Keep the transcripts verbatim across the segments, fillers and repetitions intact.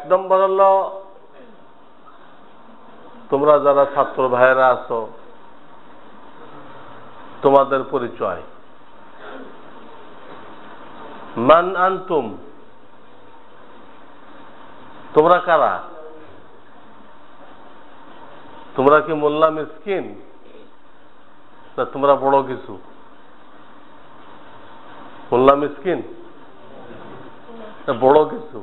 নম্বর হলো তোমরা যারা ছাত্র ভাইয়েরা আছো তোমাদের পরিচয়। মান আনতুম, তোমরা কারা? তোমরা কি মোল্লা মিসকিন না তোমরা বড় কিছু? মোল্লা মিসকিন না বড় কিছু?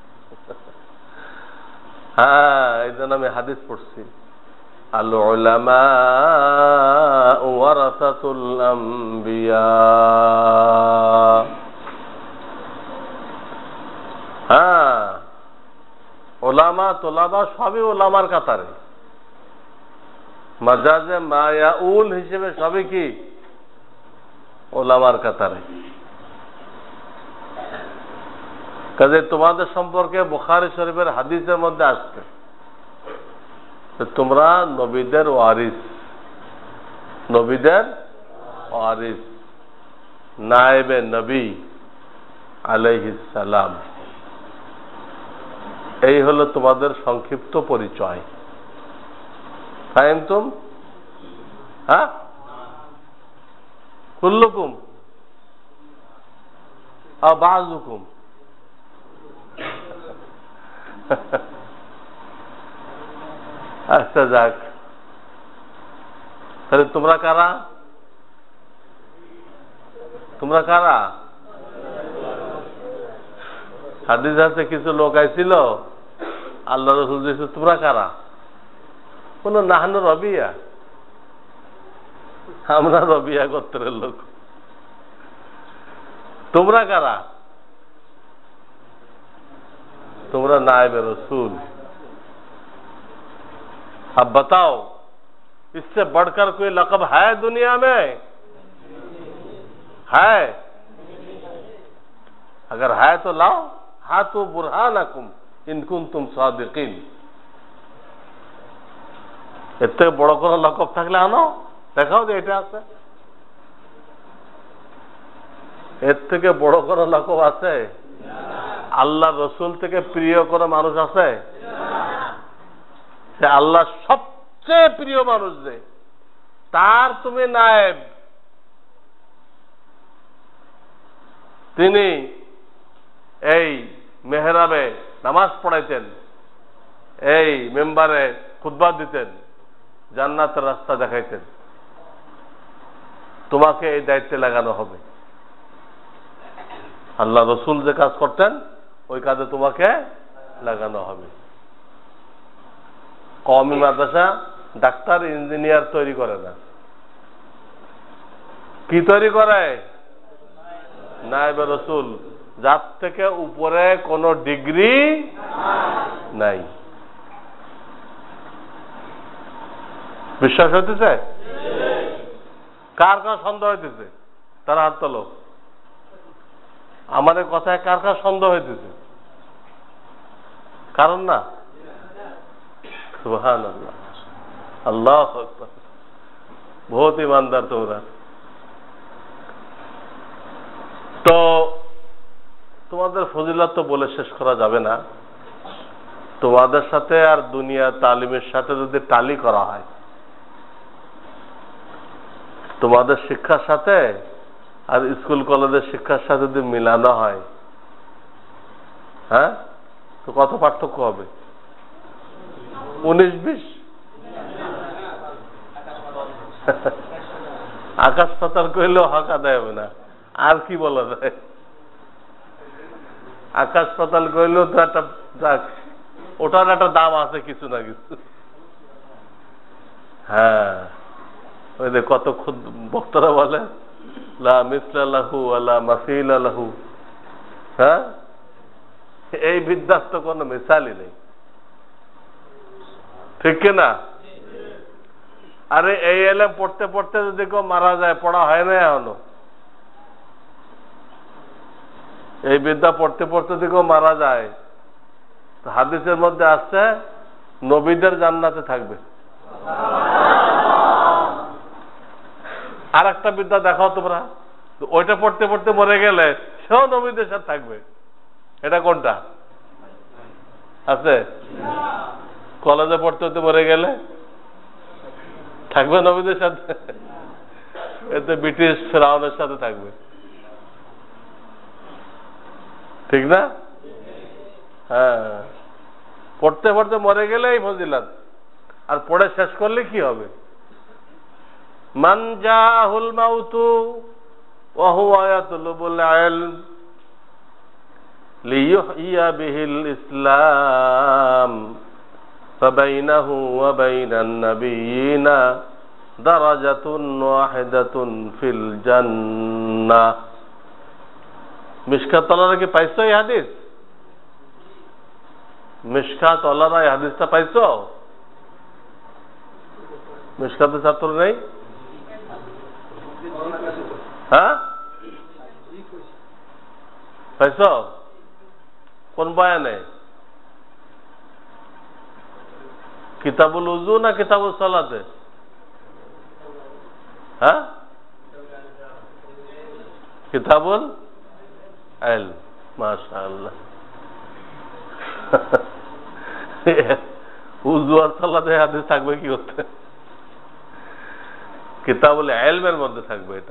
হ্যাঁ, এই জন্য আমি হাদিস পড়ছি, আল উলামা ওয়ারাসাতুল আম্বিয়া। হ্যাঁ, ওলামা তোলাবা সবই ওলামার কাতারে, মাজাজে মায়াউল হিসেবে সবই কি ওলামার কাতারে। কাজে তোমাদের সম্পর্কে বুখারী শরীফের হাদিসের মধ্যে আসছে তোমরা নবীদের ওয়ারিস, নবীদের ওয়ারিস, নায়েবে নবী আলাইহিস সালাম। এই হলো তোমাদের সংক্ষিপ্ত পরিচয়। ফাহিমতুম? হ্যাঁ, কুল্লুকুম আও বাযুকুম। আচ্ছা যাক, তাহলে তোমরা কারা? তোমরা কারা? হাদিস আছে কিছু লোক আইছিল, আল্লাহ রাসূল বলেছে তোমরা কারা? কোন নাহনু রবিয়া, আমরা রবিয়া গোত্রের লোক। তোমরা কারা? তোমরা नायब रसूल। अब बताओ इससे बढ़कर कोई लक़ब है दुनिया में? है? अगर है तो लाओ, हाथू बुरहानकुम इन कुंतुम सादिकीन। এর থেকে বড় কোনো লকব থাকলে আনো, দেখাও যে এটা আছে। এর থেকে বড় কোনো লকব আছে? আল্লাহ রসুল থেকে প্রিয় কোনো মানুষ আছে? সে আল্লাহ সবচেয়ে প্রিয় মানুষ যে, তার তুমি নায়েব। তিনি এই মেহরাবে নামাজ পড়াইতেন, এই মেম্বারে খুতবা দিতেন, জান্নাতের রাস্তা দেখাইতেন। তোমাকে এই দায়িত্বে লাগানো হবে। আল্লাহ রসুল যে কাজ করতেন ওই কাজে তোমাকে লাগানো হবে। কওমি মাদ্রাসা ডাক্তার ইঞ্জিনিয়ার তৈরি করে না, কি তৈরি করে? নায়েবে রসুল, যার থেকে উপরে কোনো ডিগ্রি নাই। বিশ্বাস হইতেছে? কার কার সন্দেহ হইতেছে? তারা হাত তোলো। আমার কথায় কার কার সন্দেহ হইতেছে? কারণ না? সুবহানাল্লাহ, আল্লাহু আকবার। বহুত ইমানদার তোমরা। তো তোমাদের ফজিলত তো বলে শেষ করা যাবে না। তোমাদের সাথে আর দুনিয়া তালিমের সাথে যদি টালি করা হয়, তোমাদের শিক্ষার সাথে আর স্কুল কলেজের শিক্ষার সাথে যদি মিলানো হয়, হ্যাঁ, তো কত পার্থক্য হবে? উনিশ বিশ, আকাশ পাতাল কইলেও হক আদায় হবে না। আর কি বলা যায়? আকাশ পাতাল কইলেও তো একটা, ওটার একটা দাম আছে কিছু না কিছু। হ্যাঁ, ওই যে কত খুদ বক্তারা বলে লা মিসলা লাহু ওয়ালা মাসিলা লাহু। হ্যাঁ, এই বিদ্যার তো কোনো মিসালই নেই, ঠিক কিনা? আরে এই এলেম পড়তে পড়তে যদি কেউ মারা যায়, পড়া হয় না এখনো। এই বিদ্যা পড়তে পড়তে যদি কেউ মারা যায়, হাদিসের মধ্যে আসছে নবীদের জান্নাতে থাকবে। আর একটা বিদ্যা দেখাও তোমরা, ওইটা পড়তে পড়তে মরে গেলে সেও নবীদের সাথে থাকবে। এটা কোনটা? আছে? কলেজে পড়তে হতে মরে গেলে থাকবে নবীদের সাথে? এতে ব্রিটিশ ফেরাউনের সাথে থাকবে, ঠিক না? হ্যাঁ, পড়তে পড়তে মরে গেলে এই ফজিলত, আর পড়ে শেষ করলে কি হবে? মান জাহুল মাউতু ওয়া হুয়া ইয়াতলুবুল ইলম লিইহইয়া বিহিল ইসলাম ফাবাইনাহু ওয়া বাইনান নাবিয়িনা দারাজাতুন ওয়াহিদাতুন ফিল জান্নাহ। মিশকাত ওয়ালারা কি পাইছো এই হাদিস? মিশকাত ওয়ালারা এই হাদিসটা পাইছো? মিশকাতের ছাত্র নেই? হ্যাঁ, পাইছ? কোন বয়ানে? কিতাবুল উযু না কিতাবুল সালাতে? হ্যাঁ, কিতাবুল ইলম। মাশাআল্লাহ। উযু আর সালাতে হাদিস থাকবে কি করতে? কিতাবুল ইলমের মধ্যে থাকবে এটা।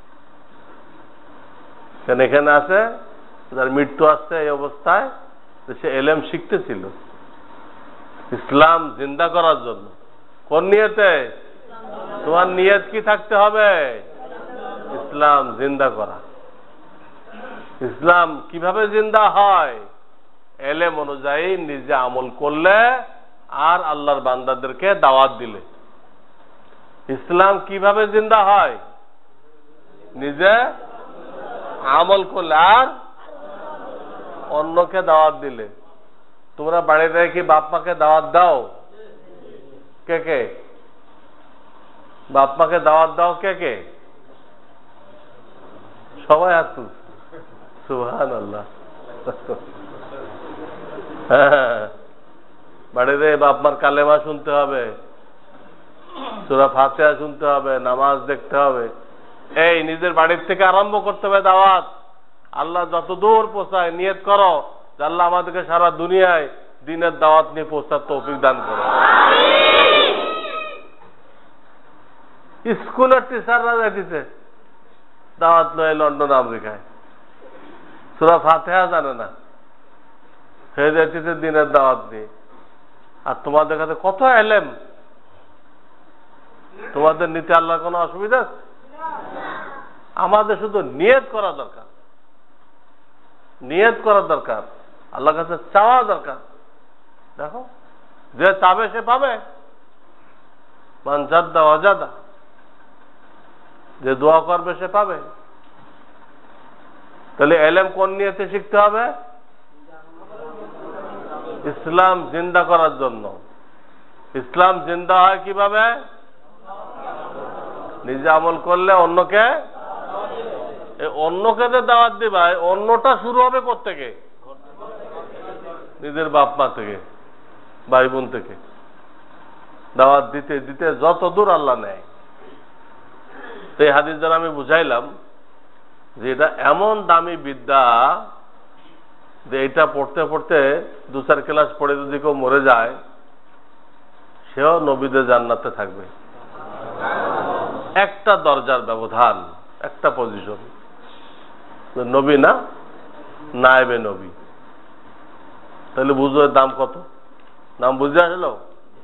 কেন এখানে আছে যার মৃত্যু আসছে এই অবস্থায়, সে এলেম শিখতেছিল ইসলাম জিন্দা করার জন্য। কোন নিয়তে? তোমার নিয়ত কি থাকতে হবে? ইসলাম জিন্দা করা। ইসলাম কিভাবে জিন্দা হয়? এলেম অনুযায়ী নিজে আমল করলে আর আল্লাহর বান্দাদেরকে দাওয়াত দিলে। ইসলাম কিভাবে জিন্দা হয়? নিজে আমল করলে আর অন্যকে দাওয়াত দিলে। তোমরা বাড়িতে কি বাপ মাকে দাওয়াত দাও? কে কে বাপ মাকে দাওয়াত দাও? কে কে? সবাই হাত তুলছে। সুবহানাল্লাহ। হ্যাঁ, বাড়িতে বাপ মার কালেমা শুনতে হবে, সূরা ফাতিহা শুনতে হবে, নামাজ দেখতে হবে। এই নিজের বাড়ির থেকে আরম্ভ করতে হবে দাওয়াত। আল্লাহ যত দূর পৌঁছায় নিয়ত করো যে আল্লাহ আমাদেরকে সারা দুনিয়ায় দিনের দাওয়াত নিয়ে পৌঁছার তৌফিক দান করো। স্কুলের টিচাররা যাইতেছে দাওয়াত লয়ে লন্ডন আমেরিকায়, সূরা ফাতিহা জানে না, সে যাইতেছে দিনের দাওয়াত নিয়ে। আর তোমাদের কাছে কত এলেম, তোমাদের নিতে আল্লাহর কোনো অসুবিধা আছে? আমাদের শুধু নিয়ত করা দরকার, নিয়ত করা দরকার, আল্লাহর কাছে চাওয়া দরকার। দেখো, যে চাবে সে পাবে। মান জাদ্দা ওয়াজাদা, যে দোয়া করবে সে পাবে। তাহলে এলেম কোন নিয়তে শিখতে হবে? ইসলাম জিন্দা করার জন্য। ইসলাম জিন্দা হয় কিভাবে? নিজে আমল করলে অন্যকে, অন্যকে যে দাওয়াত দিবা, অন্যটা শুরু হবে কোত্থেকে? নিজের বাপ মা থেকে, ভাই বোন থেকে। দাওয়াত দিতে দিতে যত দূর আল্লাহ নেয়। তো এই হাদিস দ্বারা আমি বুঝাইলাম যে এটা এমন দামি বিদ্যা যে এটা পড়তে পড়তে দু চার ক্লাস পড়ে যদি কেউ মরে যায়, সেও নবীদের জান্নাতে থাকবে। একটা দরজার ব্যবধান, একটা পজিশন, নবী না নায়েবে নবী। তাহলে বুঝো এর দাম কত? নাম বুঝে আসলো?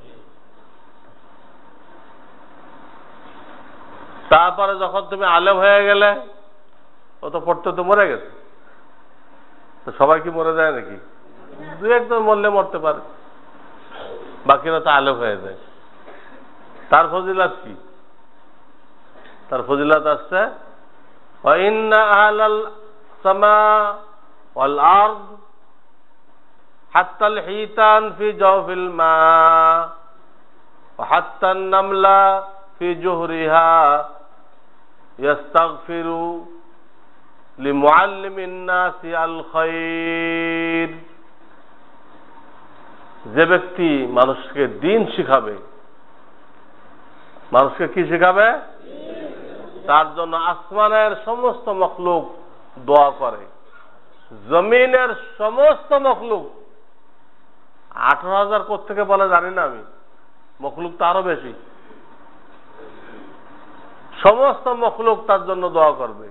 তারপরে যখন তুমি আলেম হয়ে গেলে, ও তো পড়তে তো মরে গেছে, তো সবাই কি মরে যায় নাকি? দু একজন মরলে মরতে পারে, বাকিরা তো আলেম হয়ে যায়। তার ফজিলত কি? তার ফজিলত আসছে ওয়াইন্না আহলাল সামা ওয়াল আরদ হাত্তাল হিতান ফি জাওফিল মা ওয়া হাত্তান নামলা ফি জুহরিহা ইস্তাগফিরু লিমুআল্লিমিন নাসি আল খায়র। যে ব্যক্তি মানুষকে দ্বীন শিখাবে, মানুষকে কি শিখাবে? তার জন্য আসমানের সমস্ত মখলুক দোয়া করে, জমিনের সমস্ত মখলুক আঠারো হাজার কোত্থেকে বলে জানি না আমি, মখলুক তো আরো বেশি। সমস্ত মখলুক তার জন্য দোয়া করবে।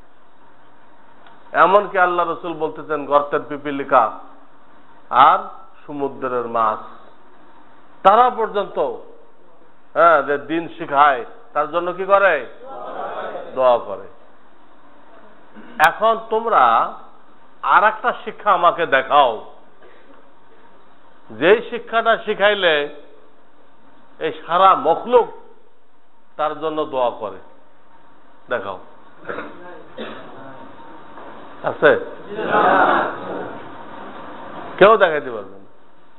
এমনকি আল্লাহ রসুল বলতেছেন গর্তের পিপিলিকা আর সমুদ্রের মাছ তারা পর্যন্ত হ্যাঁ যে দিন শিখায় তার জন্য কি করে? দোয়া করে। এখন তোমরা আর একটা শিক্ষা আমাকে দেখাও, যেই শিক্ষাটা শিখাইলে এই সারা মখলুক তার জন্য দোয়া করে। দেখাও, আছে? কেউ দেখাইতে পারবে না,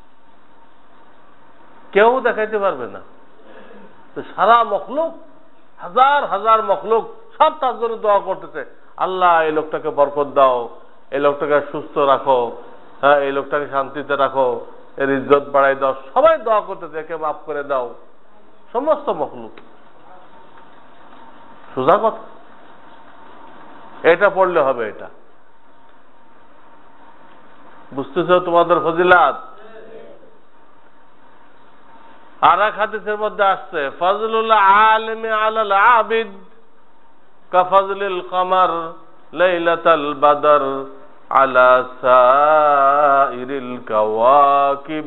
কেউ দেখাইতে পারবে না। তো সারা মখলুক, হাজার হাজার মখলুক সব তার জন্য দোয়া করতেছে, আল্লাহ এই লোকটাকে বরকত দাও, এই লোকটাকে সুস্থ রাখো, হ্যাঁ এই লোকটাকে শান্তিতে রাখো, এর ইজ্জত বাড়াই দাও। সবাই দোয়া করতেছে, একে মাফ করে দাও। সমস্ত মখলুক। সোজা কথা, এটা পড়লে হবে। এটা বুঝতেছ তোমাদের ফজিলাত? আর এক হাদিসের মধ্যে আসছে ফজলুল আলিমি আলাল আবিদ কাফজলিল কমর লাইলাতাল বদর আলা সাইরিল কাওয়াকিব।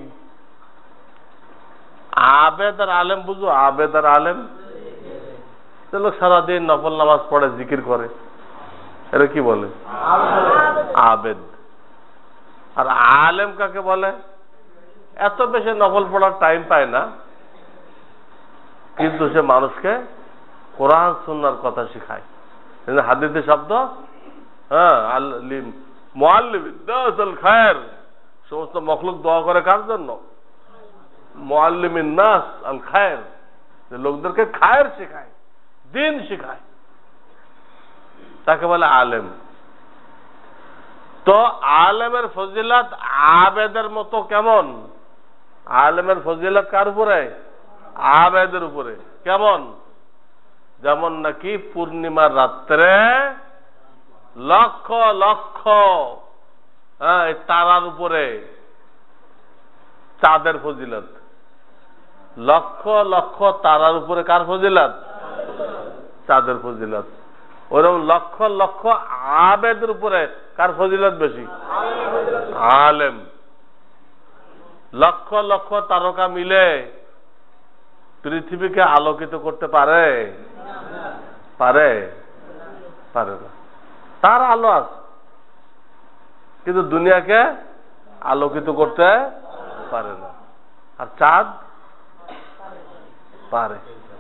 আবেদ আর আলেম বুঝো? আবেদ আর আলেম, চলো সারাদিন নফল নামাজ পড়ে জিকির করে, এটা কি বলে? আবেদ। আর আলেম কাকে বলে? এত বেশি নফল পড়ার টাইম পায় না, কিন্তু সে মানুষকে কোরআন সুন্নাহর কথা শিখায়। হাদিসের শব্দ, হ্যাঁ মুআল্লিম দাসুল খায়র। সমস্ত মখলুক দোয়া করে কার জন্য? মুআল্লিমিন নাস আল খায়র, যে লোকদেরকে খায়ের শেখায়, দিন শেখায়, তাকে বলে আলেম। তো আলেমের ফজিলত আবেদের মতো কেমন? আলেমের ফজিলত কার উপরে? আবেদের উপরে। কেমন? যেমন নাকি পূর্ণিমার রাত্রে লক্ষ লক্ষ হ্যাঁ তারার উপরে চাঁদের ফজিলত। লক্ষ লক্ষ তারার উপরে কার ফজিলত? চাঁদের ফজিলত। ওরকম লক্ষ লক্ষ আবেদের উপরে কার ফজিলত বেশি? আলেম। লক্ষ লক্ষ তারকা মিলে পৃথিবীকে আলোকিত করতে পারে? পারে? পারে না। তার আলো আছে, কিন্তু দুনিয়াকে আলোকিত করতে পারে না। আর চাঁদ পারে।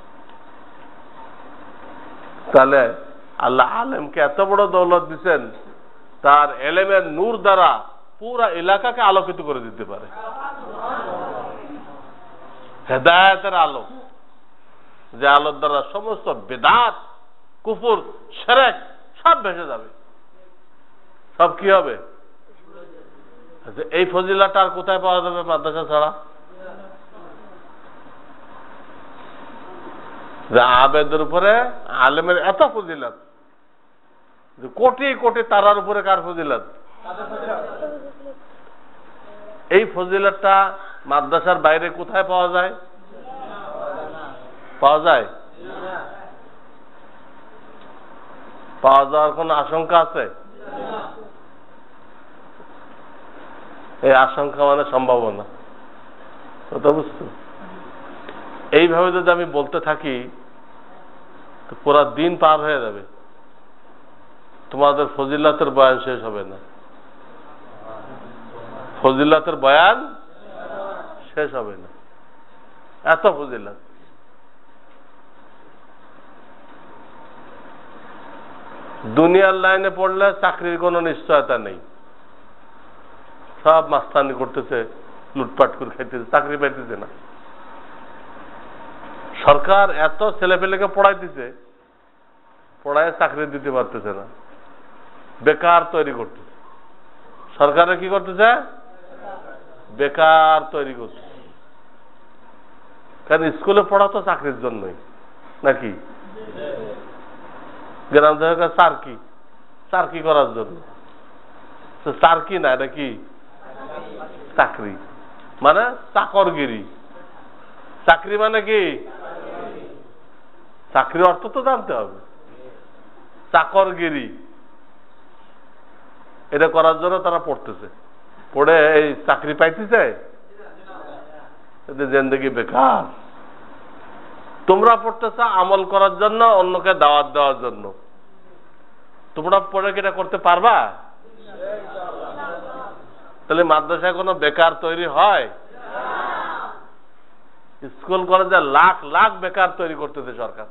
তাহলে আল্লাহ আলেমকে এত বড় দৌলত দিচ্ছেন, তার এলেমের নূর দ্বারা পুরা এলাকাকে আলোকিত করে দিতে পারে। হেদায়েতের আলো, যে আলোর দ্বারা সমস্ত বেদাত, কুফর, শিরক সব ভেসে যাবে। সব কি হবে? এই ফজিলাটা আর কোথায় পাওয়া যাবে মাদ্রাসা ছাড়া? যে আবেদের উপরে আলেমের এত ফজিলত, যে কোটি কোটি তারার উপরে কার ফজিলত? এই ফজিলতটা মাদ্রাসার বাইরে কোথায় পাওয়া যায়? পাওয়া যায়? পাওয়া যাওয়ার কোন আশঙ্কা আছে? এই আশঙ্কা মানে সম্ভাবনা। কথা বুঝছো? এইভাবে যদি আমি বলতে থাকি তো পুরা দিন পার হয়ে যাবে, তোমাদের ফজিলাতের বয়ান শেষ হবে না। ফজিলাতের বয়ান শেষ হবে না, এত ফজিলাত। দুনিয়ার লাইনে পড়লে চাকরির কোনো নিশ্চয়তা নেই, সব মাস্তানি করতেছে, লুটপাট করে খাইতেছে, চাকরি পাইতেছে না। সরকার এত ছেলেপেলেকে পড়াইতেছে, পড়ায় চাকরি দিতে পারতেছে না, বেকার তৈরি করতেছে। সরকারে কি করতেছে? বেকার তৈরি করতেছে। কারণ স্কুলে পড়া তো চাকরির জন্যই নাকি? গ্রাম থেকে চারকি, চারকি করার জন্য। চারকি না, এটা কি? চাকরি। মানে চাকরগিরি। চাকরি মানে কি? চাকরির অর্থ তো জানতে হবে। চাকরগিরি এটা করার জন্য তারা পড়তেছে, পড়ে এই চাকরি পাইতেছে, জিন্দেগি বেকার। তোমরা পড়তেছো আমল করার জন্য, অন্যকে দাওয়াত দেওয়ার জন্য। তোমরা পড়ে কি এটা করতে পারবা? তাহলে মাদ্রাসায় কোনো বেকার তৈরি হয়? স্কুল কলেজে লাখ লাখ বেকার তৈরি করতেছে সরকার,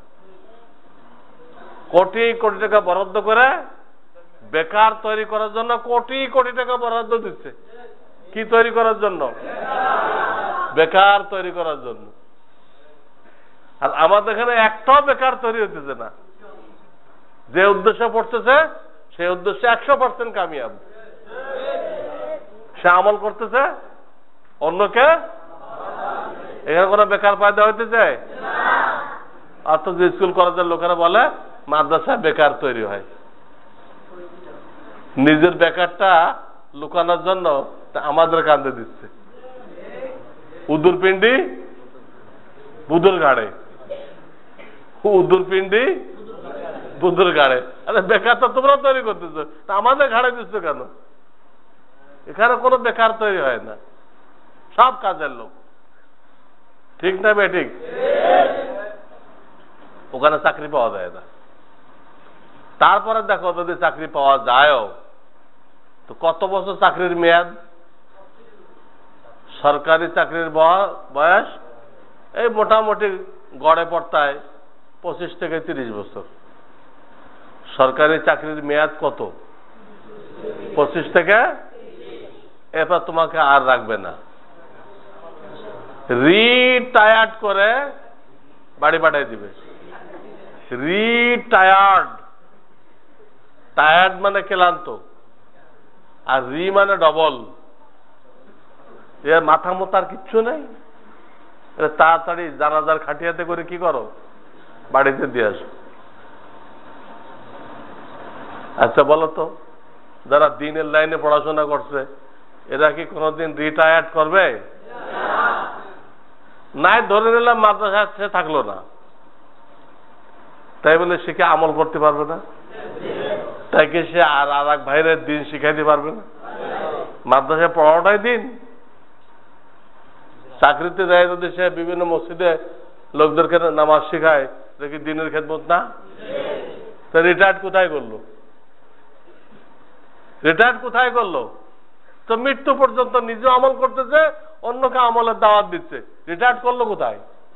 কোটি কোটি টাকা বরাদ্দ করে বেকার তৈরি করার জন্য কোটি কোটি টাকা বরাদ্দ দিচ্ছে। কি তৈরি করার জন্য? বেকার তৈরি করার জন্য। আর আমাদের এখানে একটাও বেকার তৈরি হতেছে না। যে উদ্দেশ্য পড়তেছে সেই উদ্দেশ্যে একশো পার্সেন্ট কামিয়াব। সে আমল করতেছে, অন্যকে, এখানে কোনো বেকার ফায়দা হইতেছে? অথচ স্কুল কলেজের লোকেরা বলে মাদ্রাসায় বেকার তৈরি হয়। নিজের বেকারটা লুকানোর জন্য আমাদের কান্দে দিচ্ছে। উদুর পিন্ডি বুদুর ঘাড়ে, উদুর পিন্ডি বুদুর ঘাড়ে। আরে বেকারটা তোমরা তৈরি করতেছো, তা আমাদের ঘাড়ে দিচ্ছ কেন? এখানে কোনো বেকার তৈরি হয় না, সব কাজের লোক। ঠিক না বে ঠিক? ওখানে চাকরি পাওয়া যায় না। তারপরে দেখো যদি চাকরি পাওয়া যায়ও তো কত বছর চাকরির মেয়াদ? সরকারি চাকরির বয়স এই মোটামুটি গড়ে পড়তায় পঁচিশ থেকে তিরিশ বছর। সরকারি চাকরির মেয়াদ কত? পঁচিশ থেকে। এরপর তোমাকে আর রাখবে না, রিটায়ার্ড করে বাড়ি পাঠিয়ে দিবে। রিটায়ার্ড, টায়ার্ড মানে ক্লান্ত, আর রি মানে ডবল। এর মাথা মোতার কিচ্ছু নেই। তাড়াতাড়ি জানাজার খাটিয়াতে করে কি করো? বাড়িতে দিয়ে আসো। আচ্ছা বলো তো, যারা দিনের লাইনে পড়াশোনা করছে এরা কি কোনোদিন রিটায়ার্ড করবে? নাই, ধরে নিলাম মাদ্রাসা সে থাকলো না, তাই বলে সে কি আমল করতে পারবে না? তাই কি সে আর আর এক ভাইয়ের দিন শিখাইতে পারবে না? মাদ্রাসায় পড়াটাই দিন। চাকরিতে যায় যদি সে বিভিন্ন মসজিদে লোকদেরকে নামাজ শিখায়, দেখি দিনের খেদমত না? তা রিটায়ার্ড কোথায় করলো? রিটায়ার্ড কোথায় করলো? তো মৃত্যু পর্যন্ত নিজে আমল করতেছে, অন্যকে আমলের দাওয়াত দিচ্ছে। রিটায়ার্ড করলো কোথায়?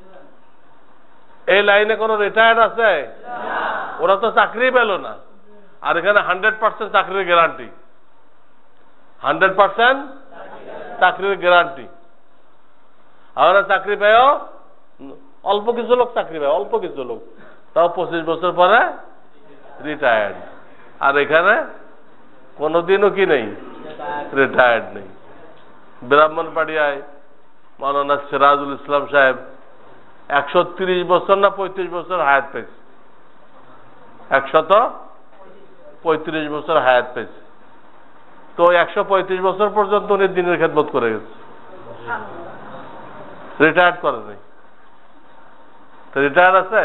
এই লাইনে কোন রিটায়ার্ড আছে? ওরা তো চাকরি পেল না। আর এখানে হান্ড্রেড পার্সেন্ট চাকরির গ্যারান্টি, হান্ড্রেড পার্সেন্ট চাকরির গ্যারান্টি। আমরা চাকরি পেয়েও অল্প কিছু লোক চাকরি পায়, অল্প কিছু লোক, তাও পঁচিশ বছর পরে রিটায়ার্ড। আর এখানে কোনোদিনও কি নেই, রিটায়ার্ড নেই। ব্রাহ্মণবাড়িয়ায় মাওলানা সিরাজুল ইসলাম সাহেব একশো তিরিশ বছর না পঁয়ত্রিশ বছর হায়াত পেয়েছে, একশত পঁয়ত্রিশ বছর হায়াত পেয়েছে। তো একশো পঁয়ত্রিশ বছর পর্যন্ত উনি দিনের খেদমত করে গেছে, রিটায়ার্ড করে নাই। তো রিটায়ার্ড আছে?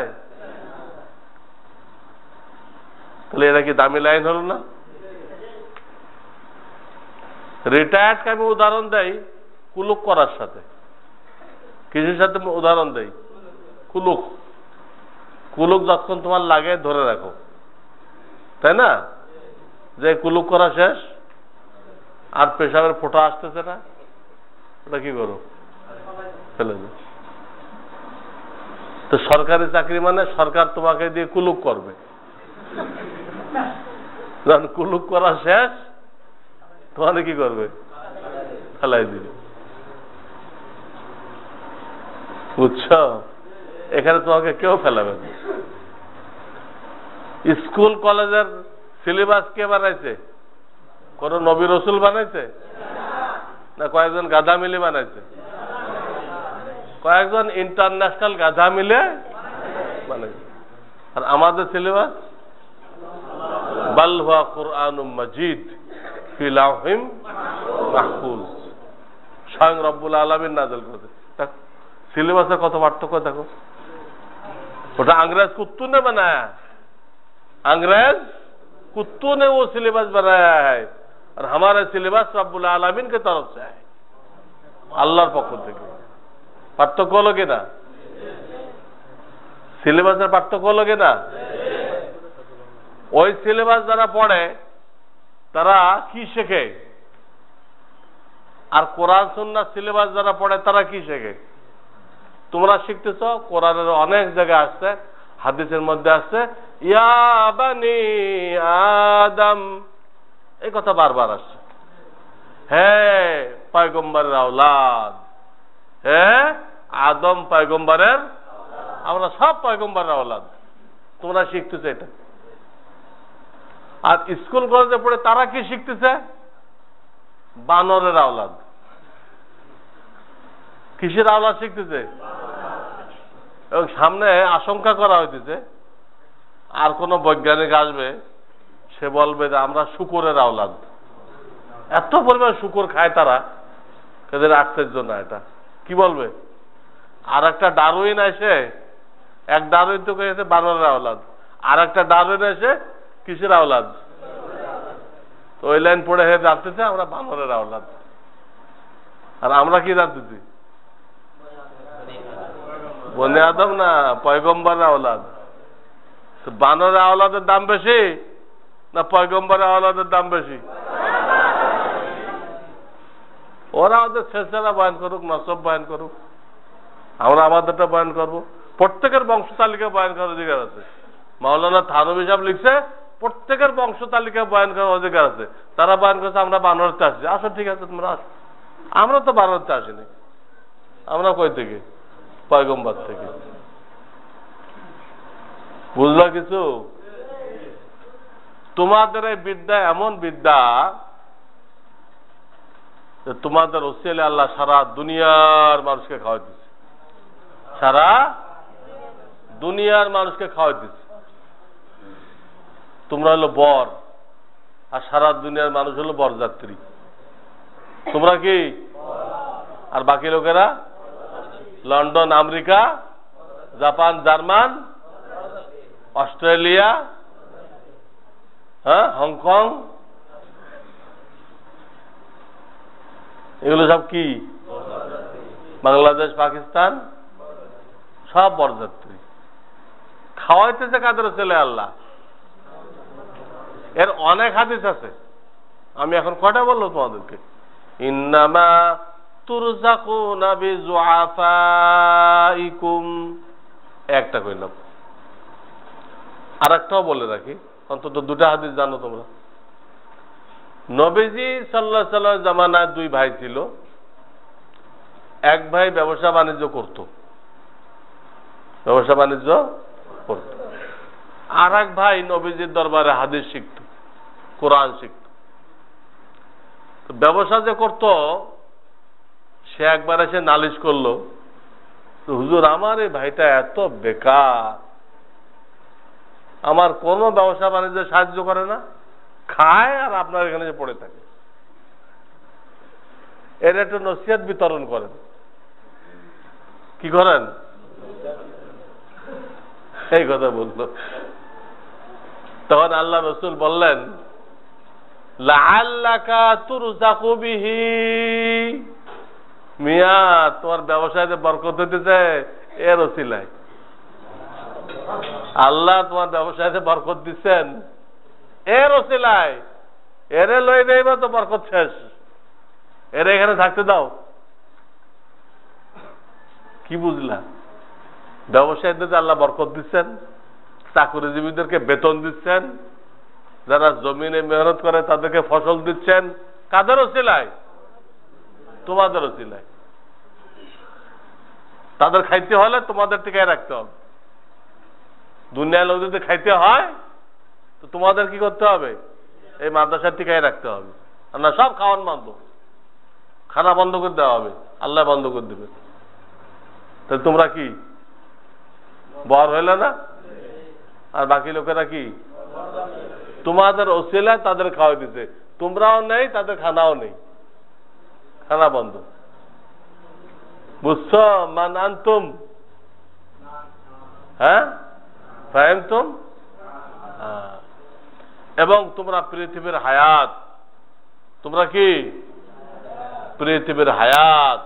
তাহলে এটা কি দামি লাইন হলো না? রিটায়ার্ডকে আমি উদাহরণ দেই কুলুক করার সাথে। কিছুর সাথে উদাহরণ দেই কুলুক। কুলুক যখন তোমার লাগে ধরে রাখো, তাই না? যে কুলুক করা শেষ আর পেশাবের ফোঁটা আসতেছে না, ওটা কি করো? ফেলে দাও। তো সরকারি চাকরি মানে সরকার তোমাকে দিয়ে কুলুক করবে। যখন কুলুক করা শেষ তোমাকে কি করবে? ফেলাই দিবে। বুঝছো? এখানে তোমাকে কেউ ফেলাবে না। স্কুল কলেজের সিলেবাস কে বানাইছে? কোন নবী রসুল বানাইছে না কয়েকজন গাধা মিলে বানাইছে? কয়েকজন ইন্টারন্যাশনাল গাধা মিলে বানাইছে। আর আমাদের সিলেবাস বাল হুয়া কুরআনুম মাজিদ ফি লাওহিম মাহফুজ, স্বয়ং রব্বুল আলামিন নাযিল করেছে। সিলেবাসের কত পার্থক্য দেখো। ওটা अंग्रेज कुत्तू ने बनाया, अंग्रेज कुत्तू ने वो सिलेबस बनाया है और हमारा सिलेबस रब्बुल आलमीन की तरफ से है, আল্লাহর পক্ষ থেকে। পার্থক্য হলো কিনা? সিলেবাসের পার্থক্য হলো কিনা? ওই সিলেবাস যারা পড়ে তারা কি শেখে, আর কোরআন সুন্নাহ সিলেবাস যারা পড়ে তারা কি শেখে? তোমরা শিখতেছ, কোরআনের অনেক জায়গায় আসছে, হাদিসের মধ্যে আসছে ইয়া বানি আদম, এই কথা বারবার আসছে। হ্যাঁ পয়গম্বরের আওলাদ, হ্যাঁ আদম পয়গম্বরের, আমরা সব পয়গম্বরের আওলাদ। তোমরা শিখতেছ এটা। আর স্কুল কলেজে পড়ে তারা কি শিখতেছে? বানরের আওলাদ। কিসের আওলাদ শিখতেছে? এবং সামনে আশঙ্কা করা হইতেছে আর কোন বৈজ্ঞানিক আসবে, সে বলবে যে আমরা শুকরের আওলাদ। এত পরিমাণ শুকর খায় তারা, এদের আশ্চর্য না এটা। কি বলবে? আর একটা ডারউইন এসে, এক ডারউইন তো কয়েছে বানরের আওলাদ, আর একটা ডারউইন এসে কিসের আওলাদ? তো ওই লাইন পড়ে হয়ে জানতেছে আমরা বানরের আওলাদ। আর আমরা কি জানতেছি? বনে আদম না, পয়গম্বরের আওলাদ। বানরের আওলাদের দাম বেশি না পয়গম্বরের আওলাদের দাম বেশি? ওরা ওদের শেষরা বয়ান করুক, নসব বয়ান করুক, আমরা আমাদেরটা বয়ান করবো। প্রত্যেকের বংশ তালিকা বয়ান করার অধিকার আছে। মাওলানা থানভী সাহেব লিখছে প্রত্যেকের বংশ তালিকা বয়ান করার অধিকার আছে। তারা বয়ান করছে আমরা বানরতে আসছি। আসো, ঠিক আছে, তোমরা আসো। আমরা তো বানরতে আসিনি, আমরা কই থেকে? পয়গম্বর থেকে। বুঝলা কিছু? তোমাদের এই বিদ্যা এমন বিদ্যা যে তোমাদের ওসিলে আল্লাহ সারা দুনিয়ার মানুষকে খাওয়াইতেছে, সারা দুনিয়ার মানুষকে খাওয়াইতেছে। তোমরা হলো বর, আর সারা দুনিয়ার মানুষ হলো বরযাত্রী। তোমরা কি? আর বাকি লোকেরা London, America, Japan, German, Australia, হ্যাঁ হংকং, এগুলো সব কি? বাংলাদেশ, পাকিস্তান, সব বরযাত্রী। খাওয়াইতেছে কাদের ছেলে আল্লাহ? এর অনেক হাদিস আছে। আমি এখন কয়টা বললো তোমাদেরকে? ইন্নামা তুরজাকুনা বিজুআফাইকুম, একটা কইলাম। আর একটাও বলে রাখি, অন্তত দুটা হাদিস জানো তোমরা। নবীজি সাল্লাল্লাহু আলাইহি ওয়াসাল্লাম জামানায় দুই ভাই ছিল। এক ভাই ব্যবসা বাণিজ্য করত, ব্যবসা বাণিজ্য করত। আর এক ভাই নবীজির দরবারে হাদিস শিখত, কোরআন শিখত। ব্যবসা যে করত, সে একবার এসে নালিশ করলো, হুজুর আমার এই ভাইটা এত বেকার, আমার কোনো ব্যবসা বাণিজ্যে সাহায্য করে না, খায় আর আপনার এখানে যে পড়ে থাকে। এর একটা নসিহত বিতরণ করেন। কি করেন? এই কথা বললো। তখন আল্লাহ রাসূল বললেন লাআল্লাকা তুরযাকু বিহি, মিয়া তোমার ব্যবসায়তে বরকত হইতেছে এর ওসিলায়। আল্লাহ তোমার ব্যবসায়তে বরকত দিচ্ছেন এর ওসিলায়। এরে লই নেই তো বরকত শেষ, এরে এখানে থাকতে দাও। কি বুঝলা? ব্যবসায়ীদের আল্লাহ বরকত দিচ্ছেন, চাকরিজীবীদেরকে বেতন দিচ্ছেন, যারা জমিনে মেহনত করে তাদেরকে ফসল দিচ্ছেন। কাদের ওসিলায়? তোমাদের ওসিলায়। তাদের খাইতে হলে তোমাদের টিকায় রাখতে হবে। দুনিয়ার লোক যদি খাইতে হয় তো তোমাদের কি করতে হবে? এই মাদ্রাসার টিকায় রাখতে হবে। আর না সব খাওয়ান বন্ধ, খানা বন্ধ করে দেওয়া হবে, আল্লাহ বন্ধ করে দেবে। তাহলে তোমরা কি বর হইলে না? আর বাকি লোকেরা কি? তোমাদের ওসিলায় তাদের খাওয়াই দিতে, তোমরাও নেই, তাদের খানাও নেই, খানা বন্ধ। বুঝছো? মান আনতুম, হ্যাঁ ফাহিমতুম? এবং তোমরা পৃথিবীর হায়াত, তোমরা কি পৃথিবীর হায়াত।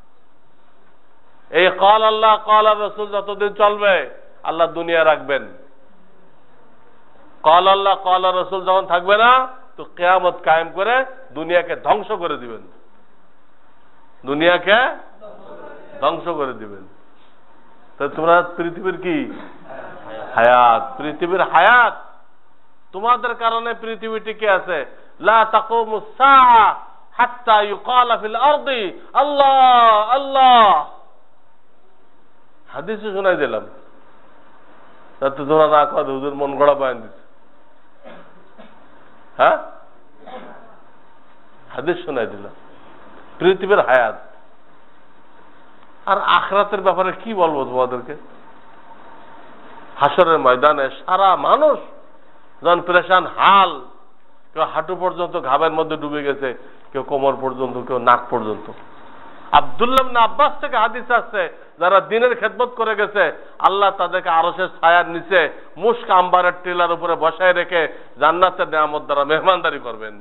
এই কল আল্লাহ কল আর রসুল যতদিন চলবে আল্লাহ দুনিয়া রাখবেন। কল আল্লাহ কল আর রসুল যখন থাকবে না তো কিয়ামত কায়েম করে দুনিয়াকে ধ্বংস করে দিবেন, দুনিয়াকে ধ্বংস করে দিবেন। তো তোমরা পৃথিবীর কি হায়াত, পৃথিবীর হায়াত, তোমাদের কারণে পৃথিবী টিকে আছে। লা তাকুমুস সাআ হাত্তা ইউকালা ফিল আরদি আল্লাহ আল্লাহ। হাদিসে শোনাই দিলাম, তাতে তোমরা না কর হুজুর মন গড়া বয়ান দিচ্ছে। হ্যাঁ, হাদিস শোনাই দিলাম, পৃথিবীর হায়াত। আর আখিরাতের ব্যাপারে কি বলবো তোমাদেরকে? হাসরের ময়দানে সারা মানুষ যখন পেরেশান হাল, কেউ হাঁটু পর্যন্ত ঘামের মধ্যে ডুবে গেছে, কেউ কোমর পর্যন্ত, কেউ নাক পর্যন্ত। আব্দুল্লাহ ইবনে আব্বাস থেকে হাদিস আসছে, যারা দিনের খেদমত করে গেছে আল্লাহ তাদেরকে আরশের ছায়ার নিচে মুস্ক আম্বারের টিলার উপরে বসায় রেখে জান্নাতের নিয়ামত দ্বারা মেহমানদারি করবেন।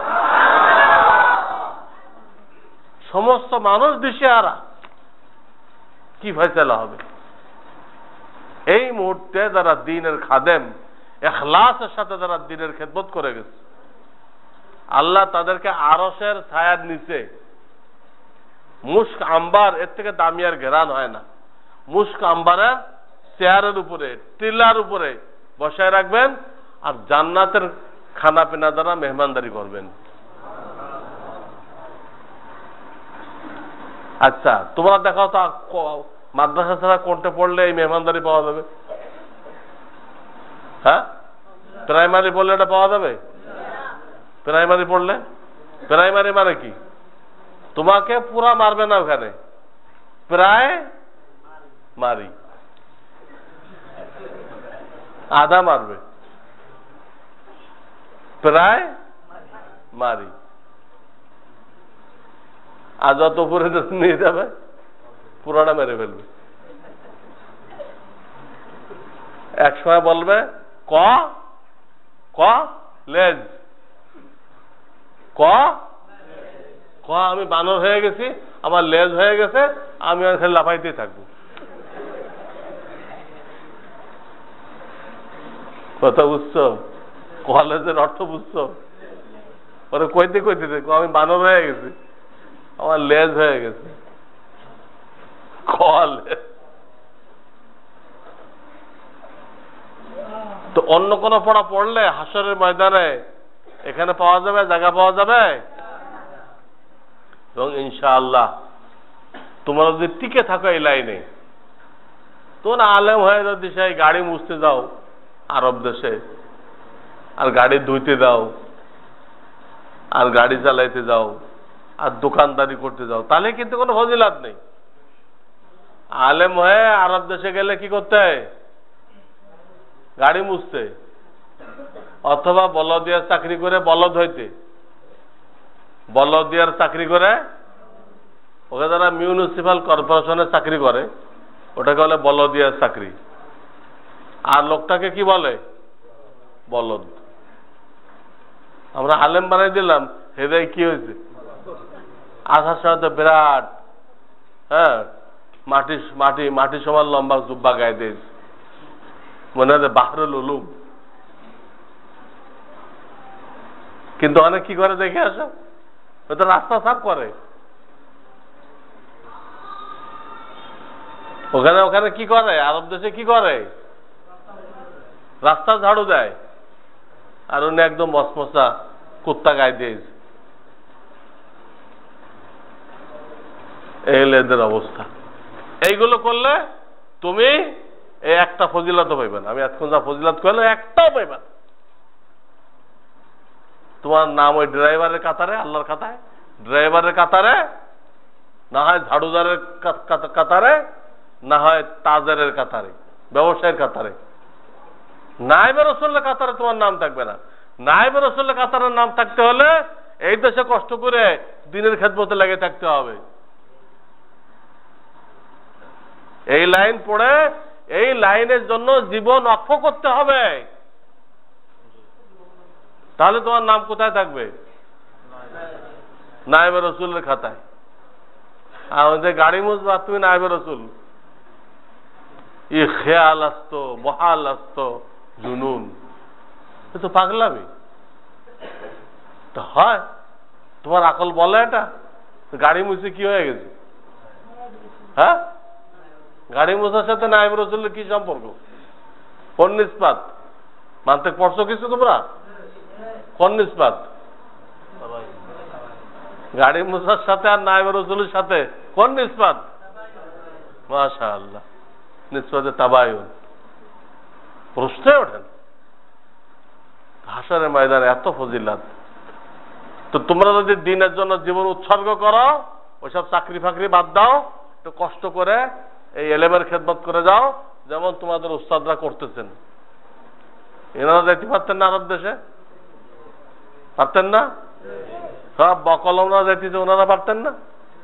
সমস্ত মানুষ দিশেহারা, কি ফয়সালা হবে? এই মুহূর্তে যারা দ্বীনের খাদেম, ইখলাসের সাথে যারা দ্বীনের খেদমত করে গেছে, আল্লাহ তাদেরকে আরশের ছায়ার নিচে মুস্ক আম্বার, এর থেকে দামি আর ঘেরান হয় না, মুস্ক আম্বারের চেয়ারের উপরে, টিলার উপরে বসায় রাখবেন আর জান্নাতের খানা পিনা দ্বারা মেহমানদারি করবেন। আচ্ছা, তোমরা দেখাও তো মাদ্রাসা ছাড়া কোনটা পড়লে এই মেহমানদারি পাওয়া যাবে? হ্যাঁ, প্রাইমারি পড়লে এটা পাওয়া যাবে? প্রাইমারি পড়লে, প্রাইমারি মানে কি? তোমাকে পুরা মারবে না, ওখানে প্রায় মারি, আধা মারবে, প্রায় মারি, আর যত উপরে নিয়ে যাবে পুরাটা মেরে ফেলবে। এক সময় বলবে ক ক লেজ, ক ক আমি বানর হয়ে গেছি, আমার লেজ হয়ে গেছে, আমি আর লাফাইতেই থাকবো। কথা বুঝছো? কলেজের অর্থ বুঝছো? পরে কইতে কইতে দেখো আমি বানর হয়ে গেছি, আমার লেজ হয়ে গেছে। তো অন্য কোন পড়া পড়লে হাসরের ময়দানে এখানে পাওয়া যাবে, জায়গা পাওয়া যাবে। এবং ইনশাআল্লাহ তোমরা যদি টিকে থাকো এই লাইনে, তোমরা আলেম হয়ে যদি সেই গাড়ি মুছতে যাও আরব দেশে, আর গাড়ি ধুইতে যাও, আর গাড়ি চালাইতে যাও, আর দোকানদারি করতে যাও, তাহলে কিন্তু কোনো ফজিলাত নেই। আলেম হয়ে আরব দেশে গেলে কি করতে হয়? গাড়ি মুছতে, অথবা বলদিয়ার চাকরি করে বলদ হইতে, বলদিয়ার চাকরি করে, ওকে যারা মিউনিসিপাল কর্পোরেশনের চাকরি করে ওটাকে বলে বলদিয়ার চাকরি। আর লোকটাকে কি বলে? বলদ। আমরা আলেম বানাই দিলাম, হেদায় কি হয়েছে? আসার সময় তো বিরাট, হ্যাঁ, মাটি মাটি মাটি সমান লম্বা জুব্বা গায়ে দিয়েছে, মনে হয় বাহরুল উলুম। কিন্তু অনেক কি করে দেখে আসো, ওই তো রাস্তা সাফ করে। ওখানে ওখানে কি করে? আরব দেশে কি করে? রাস্তা ঝাড়ু দেয়, আর উনি একদম মসমসা কুত্তা গায়ে দিয়েছে। এই এদের অবস্থা। এইগুলো করলে তুমি এই একটা ফজিলত পাইবে না। আমি এতক্ষণ যা ফজিলত করলে একটাও পাইবে না। তোমার নাম ওই ড্রাইভারের কাতারে, আল্লাহর খাতায় ড্রাইভারের কাতারে, না হয় ঝাড়ুদারের কাতারে, না হয় তাজারের কাতারে, ব্যবসায়ের কাতারে। নায়েবে রাসূলের কাতারে তোমার নাম থাকবে না। নায়েবে রাসূলের কাতারের নাম থাকতে হলে এই দেশে কষ্ট করে দিনের খেদমতে লেগে থাকতে হবে। এই লাইন পড়ে এই লাইনের জন্য জীবন অক্ষ করতে হবে, তাহলে তোমার নাম কোথায় থাকবে? নায়েবে রসুলের খাতায়। আর যে গাড়ি মুছবা তুমি নায়েবে রসুল, ই খেয়াল আসতো বহাল আসতো জুনুন, এ তো পাগলামি। তো হয় তোমার আকল বলে এটা? গাড়ি মুছে কি হয়ে গেছে? হ্যাঁ, গাড়ি মুছার সাথে নায়েবে রসুলের কি সম্পর্ক? কোন নিসবাত? মানতে পড়ছো কিছু তোমরা? কোন নিসবাত? গাড়ি মুছার সাথে আর নায়েবে রসুলের সাথে কোন নিসবাত? মাশাআল্লাহ, নিসবাতে তাবায়ুন। প্রশ্নে ওঠেন হাসরের ময়দানে এত ফজিলাত। তো তোমরা যদি দিনের জন্য জীবন উৎসর্গ করো, ওইসব চাকরি ফাকরি বাদ দাও, একটু কষ্ট করে এই এলেমের খেদমত করে যাও, যেমন তোমাদের উস্তাদরা করতেছেন। এনারা যেতে পারতেন না আরব দেশে? পারতেন না? সব বকলমরা যেতেছে, ওনারা পারতেন না?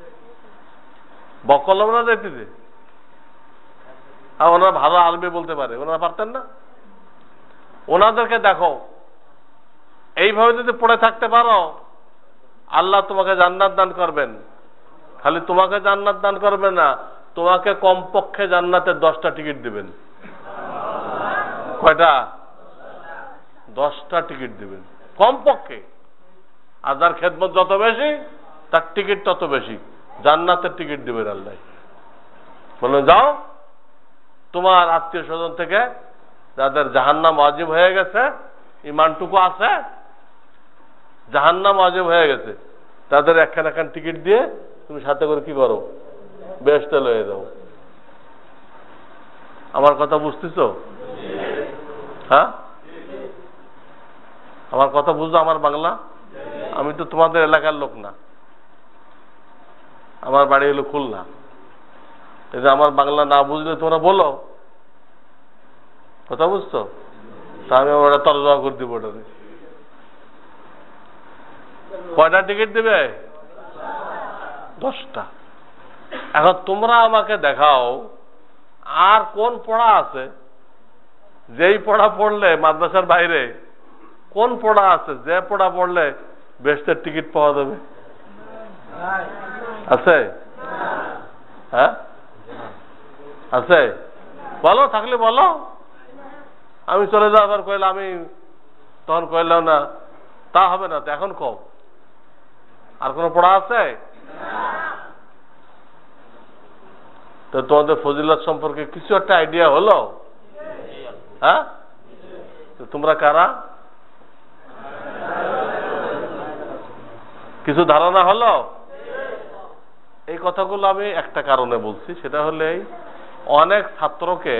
বকলমরা যেতেছে, আর ওনারা ভালো আরবি বলতে পারে, ওনারা পারতেন না? ওনাদেরকে দেখো, এইভাবে যদি পড়ে থাকতে পারো, আল্লাহ তোমাকে জান্নাত দান করবেন। খালি তোমাকে জান্নাত দান করবে না, তোমাকে কমপক্ষে জান্নাতের দশটা টিকিট দিবেন। কয়টা? দশটা টিকিট দিবেন কমপক্ষে। আর যার খেদমত যত বেশি, তার টিকিট তত বেশি, জান্নাতের টিকিট দিবেন আল্লাহ। বলে যাও, তোমার আত্মীয় স্বজন থেকে যাদের জাহান্নাম ওয়াজিব হয়ে গেছে, ইমানটুকু আছে, জাহান্নাম ওয়াজিব হয়ে গেছে, তাদের একখান একখান টিকিট দিয়ে তুমি সাথে করে কি করো? বেহেশতে লয়ে যাও। আমার কথা বুঝতেছো? হ্যাঁ, আমার কথা বুঝছো? আমার বাংলা, আমি তো তোমাদের এলাকার লোক না, আমার বাড়ি হলো খুলনা। এই যে আমার বাংলা না বুঝলে তোমরা বলো, কথা বুঝছো? তা আমি ওটা তর্জমা করে দিব। ওটাতে কয়টা টিকিট দিবে? দশটা। এখন তোমরা আমাকে দেখাও আর কোন পড়া আছে, যেই পড়া পড়লে মাদ্রাসার বাইরে কোন পড়া আছে যে পড়া পড়লে বেহেশতের টিকিট পাওয়া যাবে? আছে? হ্যাঁ আছে? বলো, থাকলে বলো। আমি চলে যাবার কইলে আমি তখন কইলাম না, তা হবে না। তো এখন কও, আর কোন পড়া আছে? তো তোমাদের ফজিলত সম্পর্কে কিছু একটা আইডিয়া হলো? হ্যাঁ, তোমরা কারা? কিছু ধারণা হলো? এই কথাগুলো আমি একটা কারণে বলছি, সেটা হলে অনেক ছাত্রকে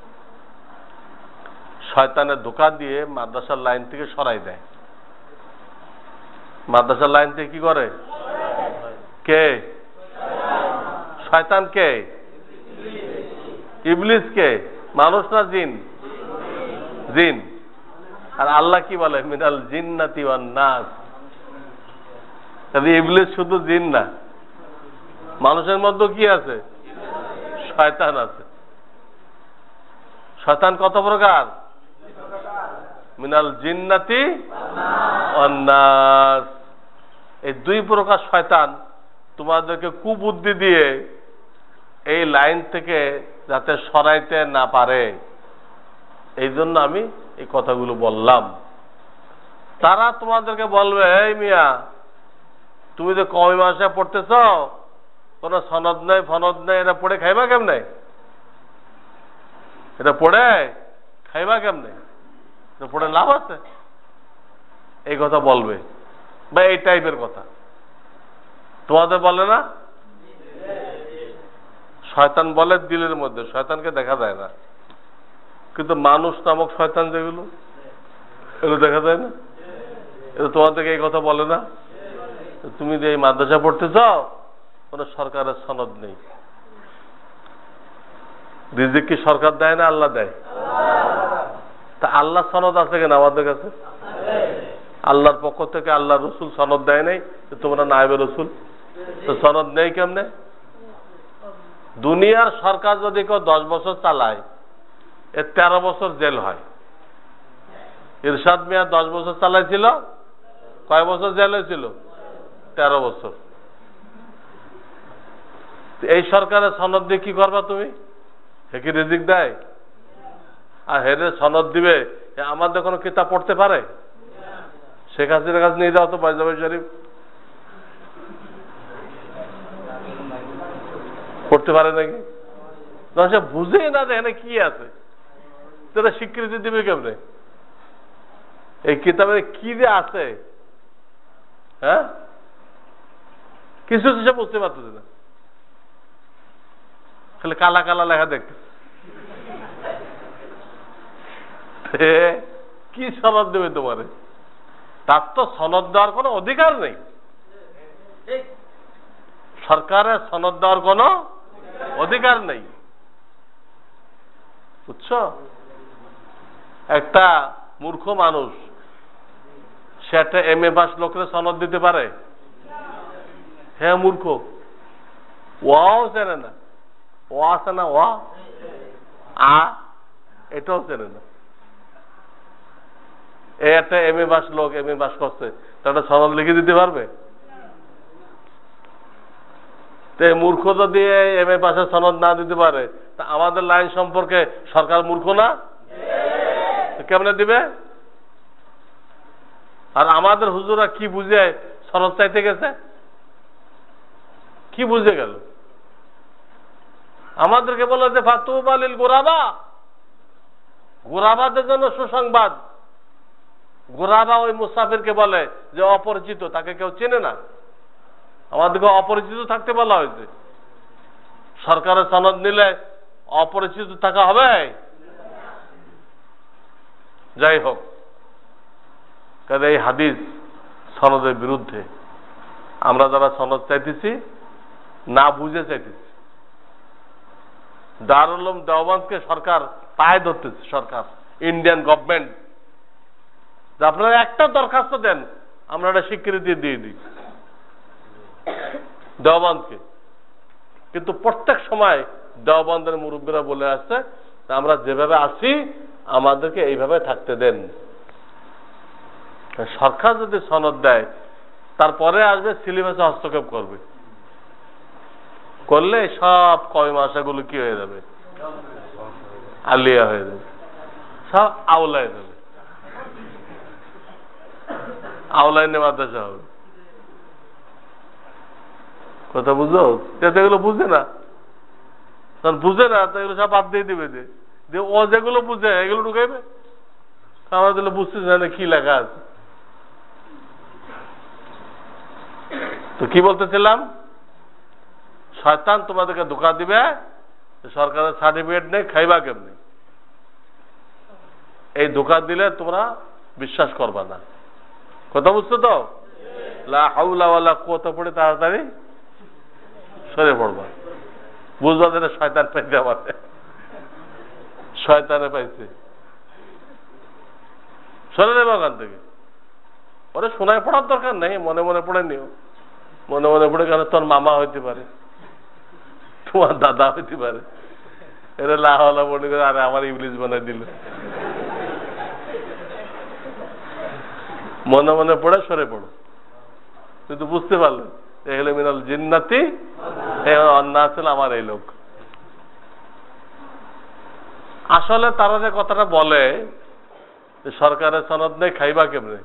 শয়তানের ধোঁকা দিয়ে মাদ্রাসার লাইন থেকে সরাই দেয়। মাদ্রাসার লাইন থেকে কি করে? কে? শয়তান কে? ইবলিস কে? মানুষ না জিন? জিন। আর আল্লাহ কি বলে? মিনাল জিন্নাতি ওয়ান নাস। ইবলিস শুধু জিন না, মানুষের মধ্যে কি আছে? শয়তান আছে। শয়তান কত প্রকার? মিনাল জিন্নাতি ওয়ান নাস। এই দুই প্রকার শয়তান তোমাদেরকে কুবুদ্ধি দিয়ে এই লাইন থেকে যাতে সরাইতে না পারে, এই জন্য আমি এই কথাগুলো বললাম। তারা তোমাদেরকে বলবে, এই মিয়া, তুমি যে কওমি মাসে পড়তেছ, কোন সনদ নেই ফনদ নেই, এটা পড়ে খাইবা কেমনে? এটা পড়ে খাইবা কেমনে? এটা পড়ে লাভ আছে? এই কথা বলবে, বা এই টাইপের কথা তোমাদের বলে না? শয়তান বলে দিলের মধ্যে, শয়তানকে দেখা যায় না, কিন্তু মানুষ নামক শয়তান যেগুলো, এগুলো দেখা যায় না। এটা তোমাদেরকে এই কথা বলে না? তুমি যে এই মাদ্রাসা পড়তে চাও, কোন সরকারের সনদ নেই। রিজিক কি সরকার দেয় না আল্লাহ দেয়? তা আল্লাহ সনদ আছে কেন আমাদের কাছে? আল্লাহর পক্ষ থেকে আল্লাহ রসুল সনদ দেয় নাই, তোমরা নায়েবে রসুল, তো সনদ নেই কেমনে? দুনিয়ার সরকার যদি কেউ দশ বছর চালায় এর তেরো বছর জেল হয়। ইরশাদ মিয়া দশ বছর চালাইছিল, কয় বছর জেল হয়েছিল? তেরো বছর। এই সরকারের সনদ দিয়ে কি করবা তুমি? হে কি রিজিক দেয়? আর হেরে সনদ দিবে আমাদের কোনো কিতাব পড়তে পারে? শেখ হাসিনার কাছে নিয়ে যাও তো বাইজাবাই শরীফ, পড়তে পারে নাকি? সে বুঝেই না যে এখানে কি আছে, তারা স্বীকৃতি দিবে কেমনে? এই কিতাবে কি যে আছে, হ্যাঁ, কিছু সে বুঝতে পারতেছে না, খালি কালা কালা লেখা দেখতে। কি সনদ দেবে তোমারে? তার তো সনদ দেওয়ার কোনো অধিকার নেই। সরকারের সনদ দেওয়ার কোনো অধিকার নেই, বুঝছো? একটা মূর্খ মানুষ সে একটা এম এ পাস লোকের সনদ দিতে পারে? হ্যাঁ, মূর্খ। ওয়াও চেনে না, ও আছে না, ওয়া আ এটাও চেনে না। এই একটা এম এ পাস লোক এম এ পাস করছে, তাটা সনদ লিখে দিতে পারবে? মূর্খ যদি এম এ পাসের সনদ না দিতে পারে, তা আমাদের লাইন সম্পর্কে সরকার মূর্খ না? কেমনে দিবে? আর আমাদের হুজুরা কি বুঝে সনদ চাইতে গেছে? কি বুঝে গেল? আমাদেরকে বলে যে ফাতুবালিল গোরাবা, গোরাবাদের জন্য সুসংবাদ। গোরাবা ওই মুসাফিরকে বলে যে অপরিচিত, তাকে কেউ চেনে না। আমাদেরকে অপরিচিত থাকতে বলা হয়েছে। সরকারের সনদ নিলে অপরিচিত থাকা হবে? যাই হোক, কারণ এই হাদিস সনদের বিরুদ্ধে। আমরা যারা সনদ চাইতেছি না বুঝে চাইতেছি। দারুল উলুম দেওবন্দকে সরকার পায়ে ধরতেছে, সরকার ইন্ডিয়ান গভর্নমেন্ট, যে আপনারা একটা দরখাস্ত দেন, আমরা একটা স্বীকৃতি দিয়ে দিই দেওবন্দকে। কিন্তু প্রত্যেক সময় দেওবন্দের মুরব্বীরা বলে আসছে আমরা যেভাবে আসি আমাদেরকে এইভাবে থাকতে দেন। সরকার যদি সনদ দেয় তারপরে আসবে সিলেবাসে হস্তক্ষেপ করবে, করলে সব কয় মাসাগুলো কি হয়ে যাবে? আলিয়া হয়ে যাবে, সব আওলা হয়ে যাবে, আওলাইনে মাদ্রাসা হবে। কথা বুঝো? এগুলো বুঝে না, বুঝে না তো এগুলো সব বাদ দিয়ে দিবে, যে ও যেগুলো বুঝে এগুলো ঢুকাইবে। আমরা দিলে বুঝতেছে না কি লেখা আছে। তো কি বলতেছিলাম? শয়তান তোমাদেরকে ধোঁকা দিবে, সরকারের সার্টিফিকেট নেই, খাইবা কেমনি? এই ধোঁকা দিলে তোমরা বিশ্বাস করবা না। কথা বুঝছো তো? লা হাওলা ওয়ালা কুওয়াতা পড়ে তাড়াতাড়ি সরে পড়বা, বুঝবা যে শয়তান পাইছে, আমাদের শয়তানে পাইছে, সরে নেবে ওখান থেকে। ওরে শোনায় পড়ার দরকার নেই, মনে মনে পড়ে নিও। মনে মনে পড়ে কেন? তোর মামা হইতে পারে, তোমার দাদা হইতে পারে। এরা লাহলা পড়ে করে আরে আমার ইংলিশ বানাই দিল। মনে মনে পড়ে সরে পড়ো, কিন্তু বুঝতে পারলেন এগুলো মিনাল জিন্নাতি অন্য ছিল আমার এই লোক। আসলে তারা যে কথাটা বলে সরকারের সনদ নেই, খাইবা কেমনে,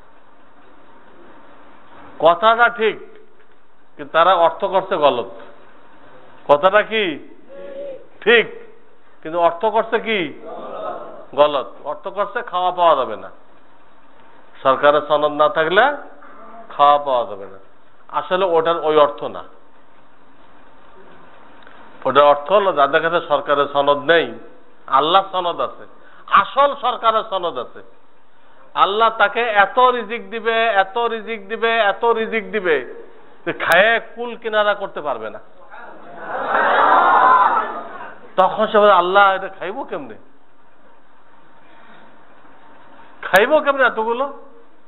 কথাটা ঠিক, কিন্তু তারা অর্থ করছে গলত। কথাটা কি ঠিক, কিন্তু অর্থ করছে কি গলত। অর্থ করছে খাওয়া পাওয়া যাবে না, সরকারের সনদ না থাকলে খাওয়া পাওয়া যাবে না। আসলে ওটার ওই অর্থ না। ওটার অর্থ হলো যাদের কাছে সরকারের সনদ নেই, আল্লাহ সনদ আছে, আসল সরকারের সনদ আছে। আল্লাহ তাকে এত রিজিক দিবে, এত রিজিক দিবে, এত রিজিক দিবে যে খায়ে কুল কিনারা করতে পারবে না। তখন সে বলে আল্লাহ এটা খাইবো কেমনে, খাইবো কেমনে এতগুলো?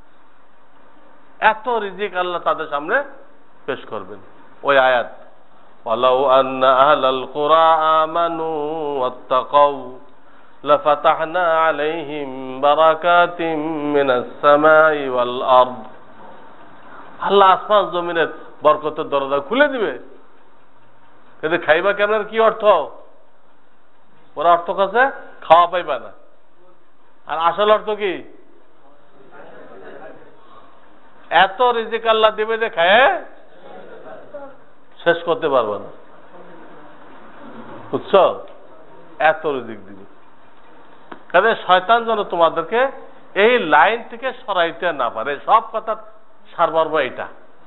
এত রিজিক আল্লাহ তাদের সামনে পেশ করবেন। ওই আয়াত ওয়ালাউ আন্না আহলাল কুরা আমানু ওয়াত্তাকাউ লাফাতাহনা আলাইহিম বারাকাতিম মিনাস সামাই ওয়াল আরদ। আল্লাহ আসমান জমিনের বরকতের দরজা খুলে দিবে, কিন্তু খাইবা কেমন? কি অর্থ? ওরা অর্থ কাছে খাওয়া পাইবা না। আর আসল অর্থ কি? এত রিজিক আল্লাহ দিবে যে খায় শেষ করতে পারবে না, বুঝছো? এত রিজিক দিবে। কাজে শয়তান যেন তোমাদেরকে এই লাইন থেকে সরাইতে না পারে। সব কথার সারমর্ম এইটা,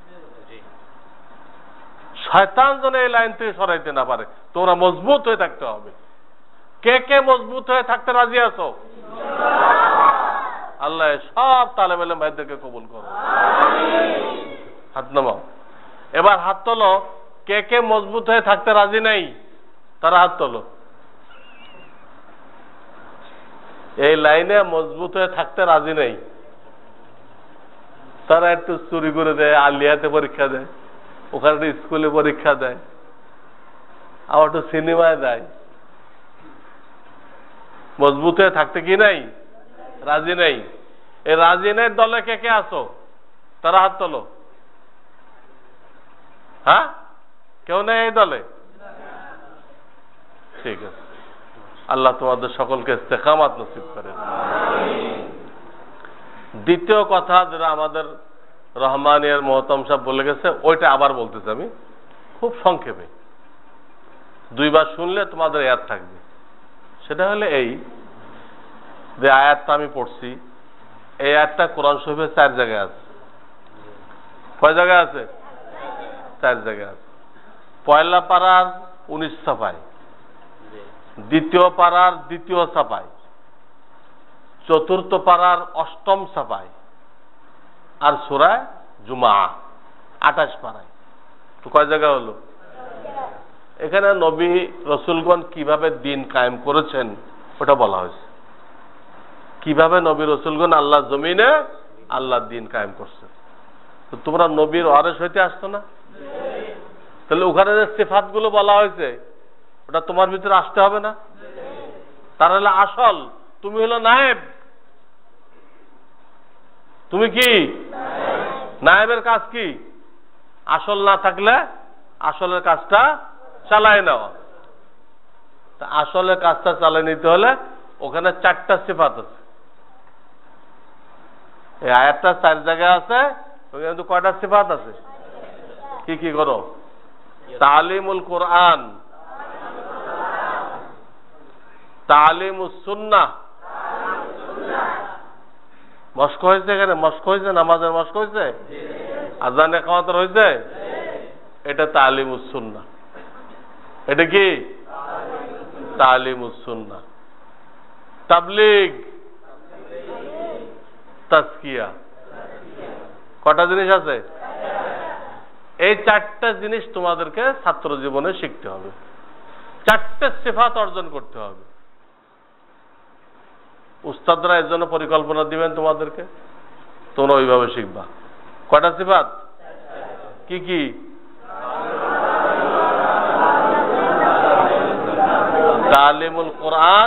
শয়তান যেন এই লাইন থেকে সরাইতে না পারে। তোমরা মজবুত হয়ে থাকতে হবে। কে কে মজবুত হয়ে থাকতে রাজি আছো? আল্লাহ সব তালেব ইলম ভাইদেরকে কবুল করো। হাত নামাও। এবার হাত তোলো। কে কে মজবুত হয়ে থাকতে রাজি নাই তারা হাত তোলো। এই লাইনে মজবুত হয়ে থাকতে রাজি নেই তারা একটু চুরি করে দেয়, আলিয়াতে পরীক্ষা দেয়, ওখানে স্কুলে পরীক্ষা দেয়, আবার একটু সিনেমায় দেয়। মজবুত হয়ে থাকতে কি নাই? রাজি নেই। এই রাজি নেই দলে কে কে আছো? তারা হাত তোলো। হ্যাঁ, কেউ নেই এই দলে? ঠিক আছে, আল্লাহ তোমাদের সকলকে ইস্তেকামাত নসিব করেন। দ্বিতীয় কথা যেটা আমাদের রহমানিয়ার মহতম সাহেব বলে গেছে, ওইটা আবার বলতেছি আমি খুব সংক্ষেপে, দুইবার শুনলে তোমাদের ইয়াদ থাকবে। সেটা হলে এই যে আয়াতটা আমি পড়ছি, এই আয়াতটা কোরআন শরীফে চার জায়গায় আছে। কয় জায়গায় আছে? চার জায়গায় আছে। পয়লা পাড়ার উনিশ ছাপায়, দ্বিতীয় পাড়ার দ্বিতীয় ছাপায়, চতুর্থ পাড়ার অষ্টম ছাপায়, আর সূরা জুমা আঠাশ পাড়ায়। তো কয় জায়গা হলো? এখানে নবী রসুলগণ কিভাবে দিন কায়েম করেছেন ওটা বলা হয়েছে। কিভাবে নবী রসুলগণ আল্লাহ জমিনে আল্লাহর দিন কায়েম করছে। তো তোমরা নবীর ওয়ারিস হইতে আসতো না? তাহলে ওখানে যে সিফাত গুলো বলা হয়েছে ওটা তোমার ভিতরে আসতে হবে না? তার হলে আসল, তুমি হলো নায়েব। তুমি কি নায়েবের কাজ কি? আসল না থাকলে আসলের কাজটা চালায় নেওয়া। তা আসলের কাজটা চালিয়ে নিতে হলে ওখানে চারটা সিফাত আছে। এই আয়াতটা চার জায়গায় আছে, ওখানে কয়টা সিফাত আছে? কি কি করো? তালিমুল কোরআন, তালিমুস সুন্নাহ। মস্ক হয়েছে এখানে, মস্ক হয়েছে, নামাজের মস্ক হয়েছে, আজান একামতের হয়েছে, এটা তালিমুস সুন্নাহ। এটা কি? তালিমুস সুন্নাহ। তাবলীগ, তাজকিয়া, কটা জিনিস আছে? এই চারটা জিনিস তোমাদেরকে ছাত্র জীবনে শিখতে হবে। চারটে সিফাত অর্জন করতে হবে। উস্তাদরা এর জন্য পরিকল্পনা দিবেন তোমাদেরকে, তোমরা ওইভাবে শিখবা। কয়টা সিফাত? কি কি? তালিমুল কোরআন,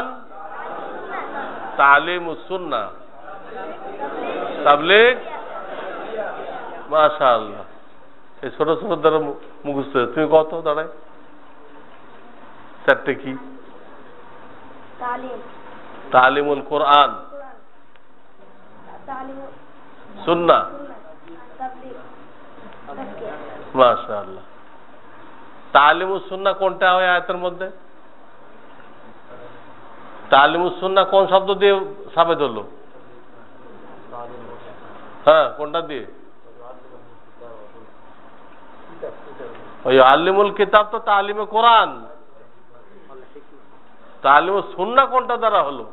তালিমুস সুন্নাহ, তাবলীগ। মাশাআল্লাহ, এই ছোট ছোট দ্বারা মুখস্থ। তুমি কত দাঁড়ায়? চারটে কি? তালিমুল কোরআন, সুন্নাহ, মাশাআল্লাহ। তালিমুস সুন্নাহ কোনটা হয় আয়াতের মধ্যে? তালিমুস সুন্নাহ কোন শব্দ দিয়ে সাবেত হলো? হ্যাঁ, কোনটা দিয়ে? ওই আলিমুল কিতাব তো তালিমে কোরআন। তালিমুস সুন্নাহ কোনটা দ্বারা হলো?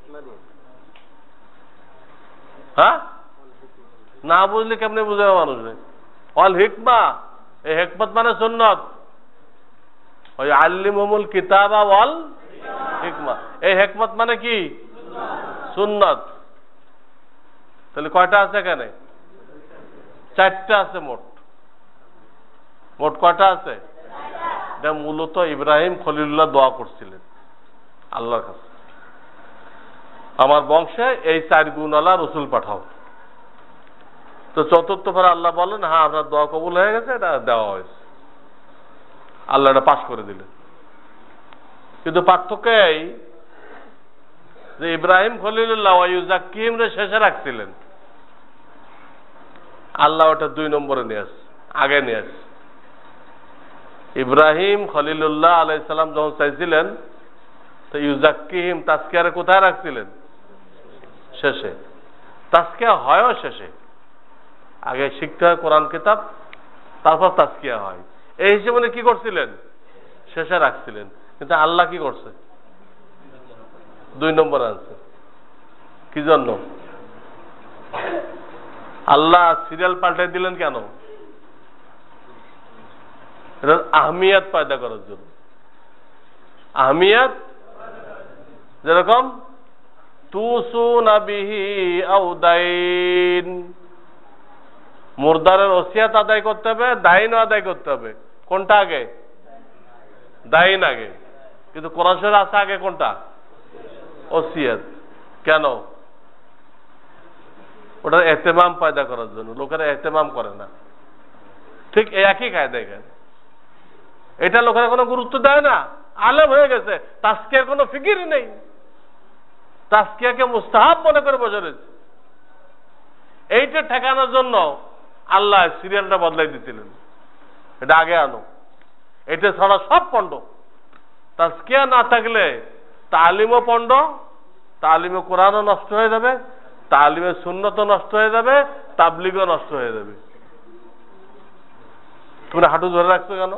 হ্যাঁ, না বুঝলে কেমনে বুঝাবে মানুষে? অল হিকমা, এই হিকমত মানে সুন্নত। ওই আল্লিমুল কিতাবা ওয়াল হিকমা, এই হিকমত মানে কি? সুন্নত। তাহলে কয়টা আছে এখানে? চারটা আছে মোট। মোট কয়টা আছে? এটা মূলত ইব্রাহিম খলিলুল্লাহ দোয়া করছিলেন আল্লাহর কাছে, আমার বংশে এই চার গুণওয়ালা রসুল পাঠাও। তো চতুর্থ পরে আল্লাহ বলেন, হ্যাঁ আপনার দোয়া কবুল হয়ে গেছে, এটা দেওয়া হয়েছে, আল্লাহ এটা পাশ করে দিলেন। কিন্তু পার্থক্য এই যে ইব্রাহিম খলিলুল্লাহ ইউজাক্কিমরে শেষে রাখছিলেন, আল্লাহ ওটা দুই নম্বরে নিয়ে আসছে, আগে নিয়ে আসছে। ইব্রাহিম খলিলুল্লাহ আলাইহিস সালাম যখন চাইছিলেন, তো ইউজাক্কিম তাজকিয়ারে কোথায় রাখছিলেন? শেষে। তাজকিয়া হয়ও শেষে, আগে শিখতে হয় কোরআন কিতাব, তারপর তাজকিয়া হয়। এই হিসেবে কি করছিলেন? শেষে রাখছিলেন। কিন্তু আল্লাহ কি করছে? দুই নম্বরে আনছে। কি জন্য? আল্লাহ সিরিয়াল পাল্টে দিলেন কেন? এটা আহমিয়াত পয়দা করার জন্য। আহমিয়াত যেরকম তুসুনা বিহি আউদাইন, মুরদারের ওসিয়াত আদায় করতে হবে, দাইনও আদায় করতে হবে। কোনটা আগে? দাইন আগে। কিন্তু কোরআন শরীফে আছে আগে কোনটা? ওসিয়াত। কেন? ওটা এহতেমাম পয়দা করার জন্য, লোকেরা এহতেমাম করে না। ঠিক একই কায়দা এখানে, এটা লোকেরা কোনো গুরুত্ব দেয় না, আলেম হয়ে গেছে, তাজকিয়ার কোনো ফিকিরই নেই, তাজকিয়াকে মুস্তাহাব মনে করে বসে রয়েছে। এইটা ঠেকানোর জন্য আল্লাহ সিরিয়ালটা বদলাই দিছিলেন, এটা আগে আনো, এটা ছাড়া সব পণ্ড। তাজকিয়া না থাকলে তালিমও পণ্ড, তালিমে কোরআনও নষ্ট হয়ে যাবে, তালিমে সুন্নতও নষ্ট হয়ে যাবে, তাবলিগও নষ্ট হয়ে যাবে। তুমি হাঁটু ধরে রাখছো কেন?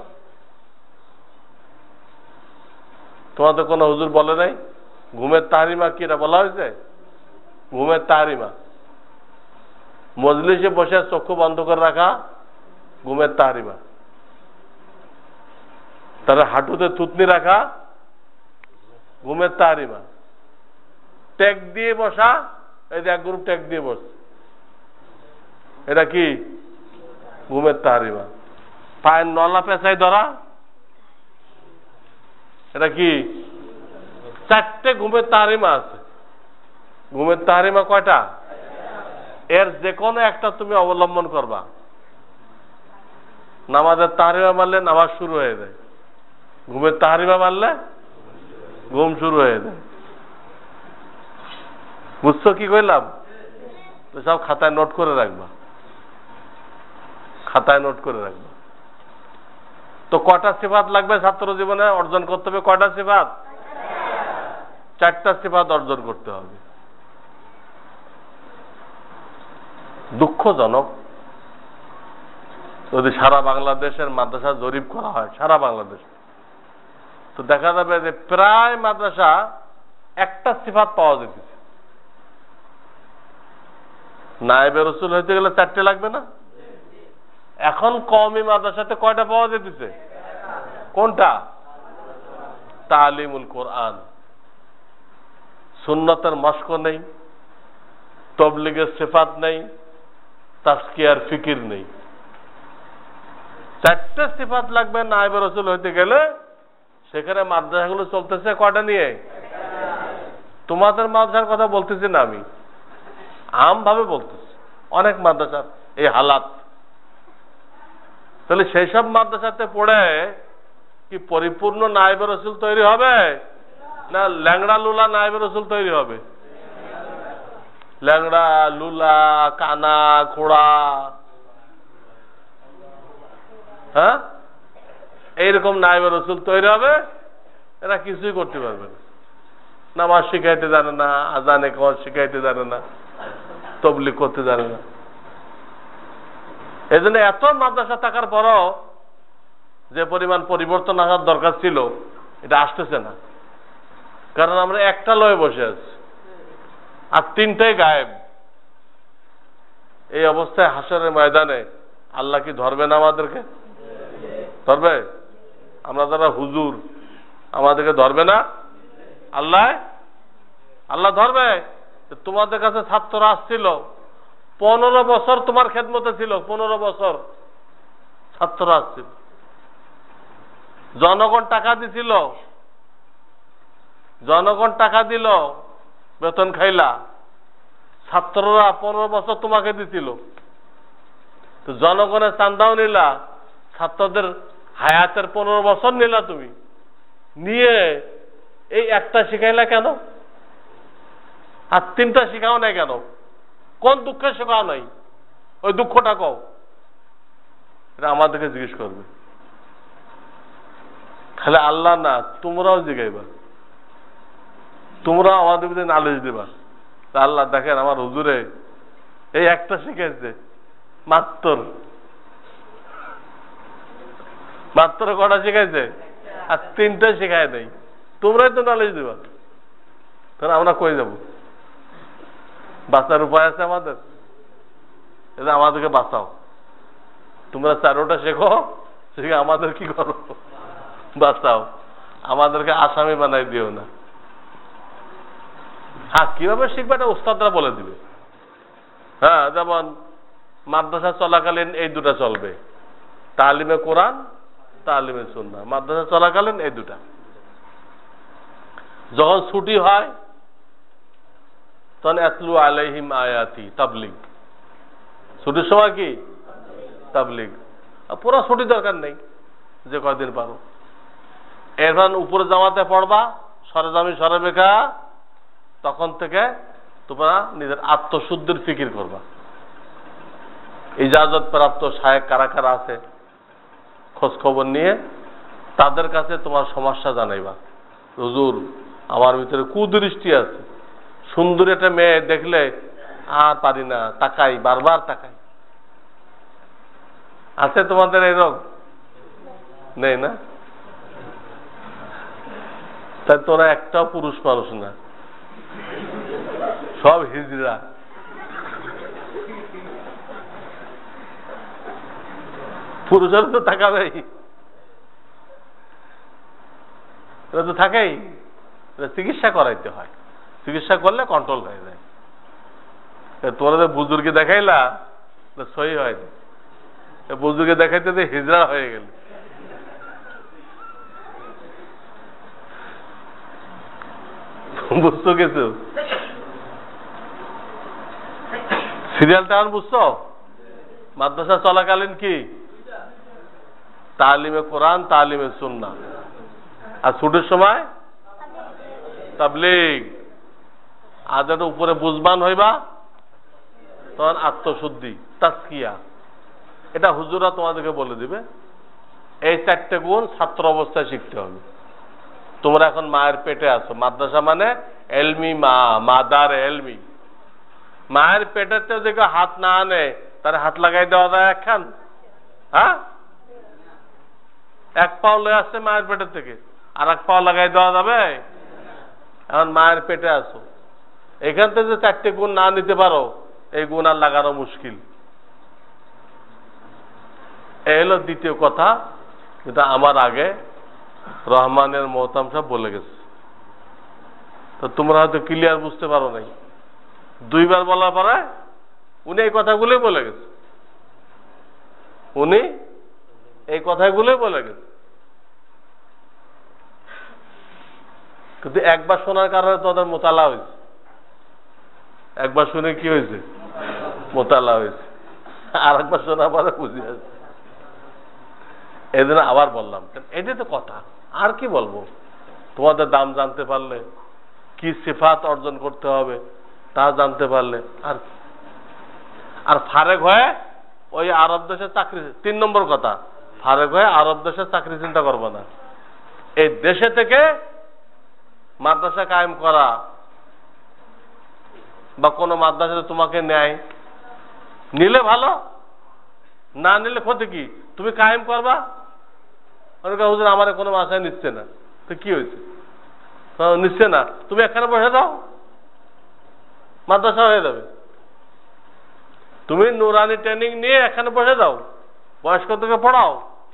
তোমাদের কোনো হুজুর বলে নাই ঘুমের তাহরিমা? কি এটা বলা হয়েছে? ঘুমের তাহরিমা, মজলিসে বসে চক্ষু বন্ধ করে রাখা ঘুমের তাহরিমা। তারা হাঁটুতে থুতনি রাখা ঘুমের তাহরিমা। ট্যাগ দিয়ে বসা, এই যে এক গ্রুপ ট্যাগ দিয়ে বসে, এটা কি? ঘুমের তাহরিমা। পায়ের নলা পেঁচাই ধরা, এটা কি? চারটে ঘুমের তাহরিমা আছে। ঘুমের তাহরিমা কয়টা? এর যে কোনো একটা তুমি অবলম্বন করবা। নামাজের তাহরিমা মানলে নামাজ শুরু হয়ে যায়, ঘুমের তাহরিমা মানলে ঘুম শুরু হয়ে যায়। বুঝছো কি কইলাম? তো সব খাতায় নোট করে রাখবা, খাতায় নোট করে রাখবা। তো কয়টা সিফাত লাগবে ছাত্র জীবনে অর্জন করতে হবে? কয়টা সিফাত? চারটা সিফাত অর্জন করতে হবে। দুঃখজনক, যদি সারা বাংলাদেশের মাদ্রাসা জরিপ করা হয়, সারা বাংলাদেশ, তো দেখা যাবে যে প্রায় মাদ্রাসা একটা সিফাত পাওয়া যেতেছে। নায়েবে রসুল হইতে গেলে চারটে লাগবে না? এখন কওমি মাদ্রাসাতে কয়টা পাওয়া যেতেছে? কোনটা? তালিমুল কোরআন। সুন্নতের মশক নেই, তবলিগের সিফাত নেই, তাজকিয়ার ফিকির নেই। চারটে সিফাত লাগবে নায়েবে রসুল হইতে গেলে। সেখানে মাদ্রাসাগুলো চলতেছে কয়টা নিয়ে? তোমাদের মাদ্রাসার কথা বলতেছি না আমি, আমভাবে বলতেছি। অনেক মাদ্রাসার এই হালাত। তাহলে সেই সব মাদ্রাসাতে পড়ে কি পরিপূর্ণ নায়েবে রসুল তৈরি হবে, না ল্যাংড়া লুলা নায়েবে রসুল তৈরি হবে? ল্যাংড়া লুলা, কানা, খোড়া, হ্যাঁ, এইরকম নায়েবে রসুল তৈরি হবে। এরা কিছুই করতে পারবে না, নামাজ শিখাইতে জানে না, আজানে কর শিখাইতে জানে না, তবলিগ করতে জানে না। এই জন্য এত মাদ্রাসা থাকার পরও যে পরিমাণ পরিবর্তন আসার দরকার ছিল, এটা আসতেছে না। কারণ আমরা একটা লয়ে বসে আছি আর তিনটাই গায়েব। এই অবস্থায় হাসরের ময়দানে আল্লাহ কি ধরবে না আমাদেরকে? ধরবে? আমরা যারা হুজুর, আমাদেরকে ধরবে না আল্লাহ? আল্লাহ ধরবে। তোমাদের কাছে ছাত্ররা আসছিল, পনেরো বছর তোমার খেদমতে ছিল, পনেরো বছর ছাত্ররা আসছিল, জনগণ টাকা দিছিল, জনগণ টাকা দিল, বেতন খাইলা, ছাত্ররা পনেরো বছর তোমাকে দিছিল, তো জনগণের চান্দাও নিলা, ছাত্রদের হায়াতের পনেরো বছর নিলা, তুমি নিয়ে এই একটা শিখাইলা কেন? আর তিনটা শিখাও নাই কেন? কোন দুঃখে শেখাও নাই? ওই দুঃখটা কও, এটা আমাদেরকে জিজ্ঞেস করবে। খালি আল্লাহ না, তোমরাও জিগাইবা, তোমরাও আমাদের ভিতরে নালিশ দিবা। আল্লাহ দেখেন আমার হুজুরে এই একটা শিখাইছে, মাত্র মাত্র কটা শিখাইছে, আর তিনটা শিখায় নাই, তোমরাই তো নালিশ দিবা। তাহলে আমরা কই যাব? বাঁচার উপায় আছে আমাদের? এটা আমাদেরকে বাঁচাও। তোমরা চারোটা শেখো, শিখে আমাদের কি করো? বাঁচাও। আমাদেরকে আসামি বানাই দিও না। হ্যাঁ, কিভাবে শিখবে এটা উস্তাদরা বলে দিবে। হ্যাঁ, যেমন মাদ্রাসা চলাকালীন এই দুটা চলবে, তালিমে কোরআন, তালিমে সুন্নাহ। মাদ্রাসা চলাকালীন এই দুটা। যখন ছুটি হয় তখন আতলু আলাইহিম আয়াতি, তাবলিগ। ছুটির সময় কি? তাবলিগ। পুরো ছুটি দরকার নেই, যে কয়দিন পারো। এরপর উপরে জামাতে পড়বা, সরেজামি সরেবেখা, তখন থেকে তোমরা নিজের আত্মশুদ্ধির ফিকির করবা। ইজাজত প্রাপ্ত শায়েখ কারা কারা আছে খোঁজ খবর নিয়ে তাদের কাছে তোমার সমস্যা জানাইবা। হুজুর, আমার ভিতরে কুদৃষ্টি আছে, সুন্দর একটা মেয়ে দেখলে আর পারি না, তাকাই, বারবার তাকাই। আছে তোমাদের এই রোগ? নেই না? তাই তোরা একটাও পুরুষ মানুষ না, সব হিজড়া। পুরুষের তো তাকাবেই, এটা তো থাকেই। চিকিৎসা করাইতে হয়, চিকিৎসা করলে কন্ট্রোল হয়ে যায়। তোমরা যে বুজুর্গে দেখাইলা সহি হয়নি, বুজুর্গে দেখাইতে যে হিজড়া হয়ে গেল। বুঝছো কিছু? সিরিয়ালটা আর বুঝছো? মাদ্রাসা চলাকালীন কি? তালিমে কোরআন, তালিমে সুন্নাহ। আর ছুটির সময় তাবলীগ। আর যেটা উপরে বুঝবান হইবা তখন আত্মশুদ্ধি, তাজকিয়া। এটা হুজুরা তোমাদেরকে বলে দিবে। এই চারটে গুণ ছাত্র অবস্থায় শিখতে হবে। তোমরা এখন মায়ের পেটে আছো। মাদ্রাসা মানে এলমি মা, মাদার এলমি। মায়ের পেটেতে যে হাত না আনে তার হাত লাগাই দেওয়া যায় একখান? হ্যাঁ, এক পাও লয়ে আসছে মায়ের পেটের থেকে, আর এক পাও লাগাই দেওয়া যাবে? এখন মায়ের পেটে আছো, এখান থেকে যে চারটে গুণ না নিতে পারো, এই গুণ আর লাগানো মুশকিল। এই হলো দ্বিতীয় কথা, যেটা আমার আগে রহমানের মোহতাম সাহেব বলে গেছে। তো তোমরা হয়তো ক্লিয়ার বুঝতে পারো নাই। দুইবার বলার পরে উনি এই কথাগুলোই বলে গেছে, উনি এই কথাগুলোই বলে গেছে। কিন্তু একবার শোনার কারণে তোদের মোতালা হয়েছে, একবার শুনে কি হয়েছে? মোতালা হয়েছে। আর একবার শোনার পরে বুঝে আসছে। এই জন্য আবার বললাম, এটাই তো কথা, আর কি বলবো? তোমাদের দাম জানতে পারলে, কি সিফাত অর্জন করতে হবে তা জানতে পারলে, আর আর ফারেক হয়ে ওই আরব দেশের চাকরি, তিন নম্বর কথা, ফারেক হয়ে আরব দেশের চাকরি চিন্তা করবো না। এই দেশে থেকে মাদ্রাসা কায়েম করা, বা কোনো মাদ্রাসাতে তোমাকে নেয়, নিলে ভালো, না নিলে ক্ষতি কি? তুমি কায়েম করবা, হুজুর আমার কোনো মাদ্রাসায় নিচ্ছে না, তো কি হয়েছে? নিচ্ছে না, তুমি এখানে বসে দাও, মাদ্রাসা হয়ে যাবে। তুমি নুরানি ট্রেনিং নিয়ে এখানে বসে দাও, বয়স্ক থেকে পড়াও,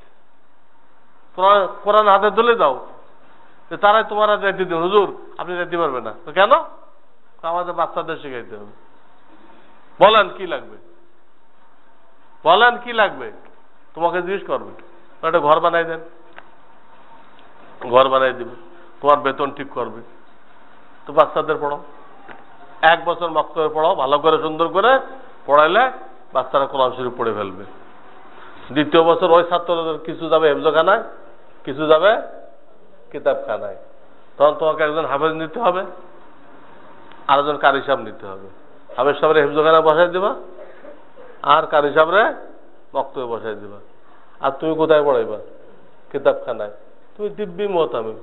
কোরআন হাতে তুলে দাও, তারাই তোমার রেডি দিন। হুজুর আপনি রেডি পারবেন না, তো কেন? আমাদের বাচ্চাদের শিখাইতে হবে। বলেন কি লাগবে, বলেন কি লাগবে, তোমাকে জিজ্ঞেস করবে। একটা ঘর বানাই দেন, ঘর বানাই দিবে, তোমার বেতন ঠিক করবে। তো বাচ্চাদের পড়াও, এক বছর মক্তবে পড়াও, ভালো করে সুন্দর করে পড়াইলে বাচ্চারা কোরআন শরীফ পড়ে ফেলবে। দ্বিতীয় বছর ওই ছাত্রদের কিছু যাবে হেফজখানায়, কিছু যাবে কিতাবখানায়। তখন তোমাকে একজন হাফেজ নিতে হবে, আর একজন কারি সাহেব নিতে হবে। হাফেজ সাহেবের হেফজখানায় বসাই দিবা, আর কারি সাহেবরে মক্তবে বসাই দিবা। আর তুমি কোথায় পড়াইবা? কিতাবখানায়। তুমি দিব্যি মুহতামিম,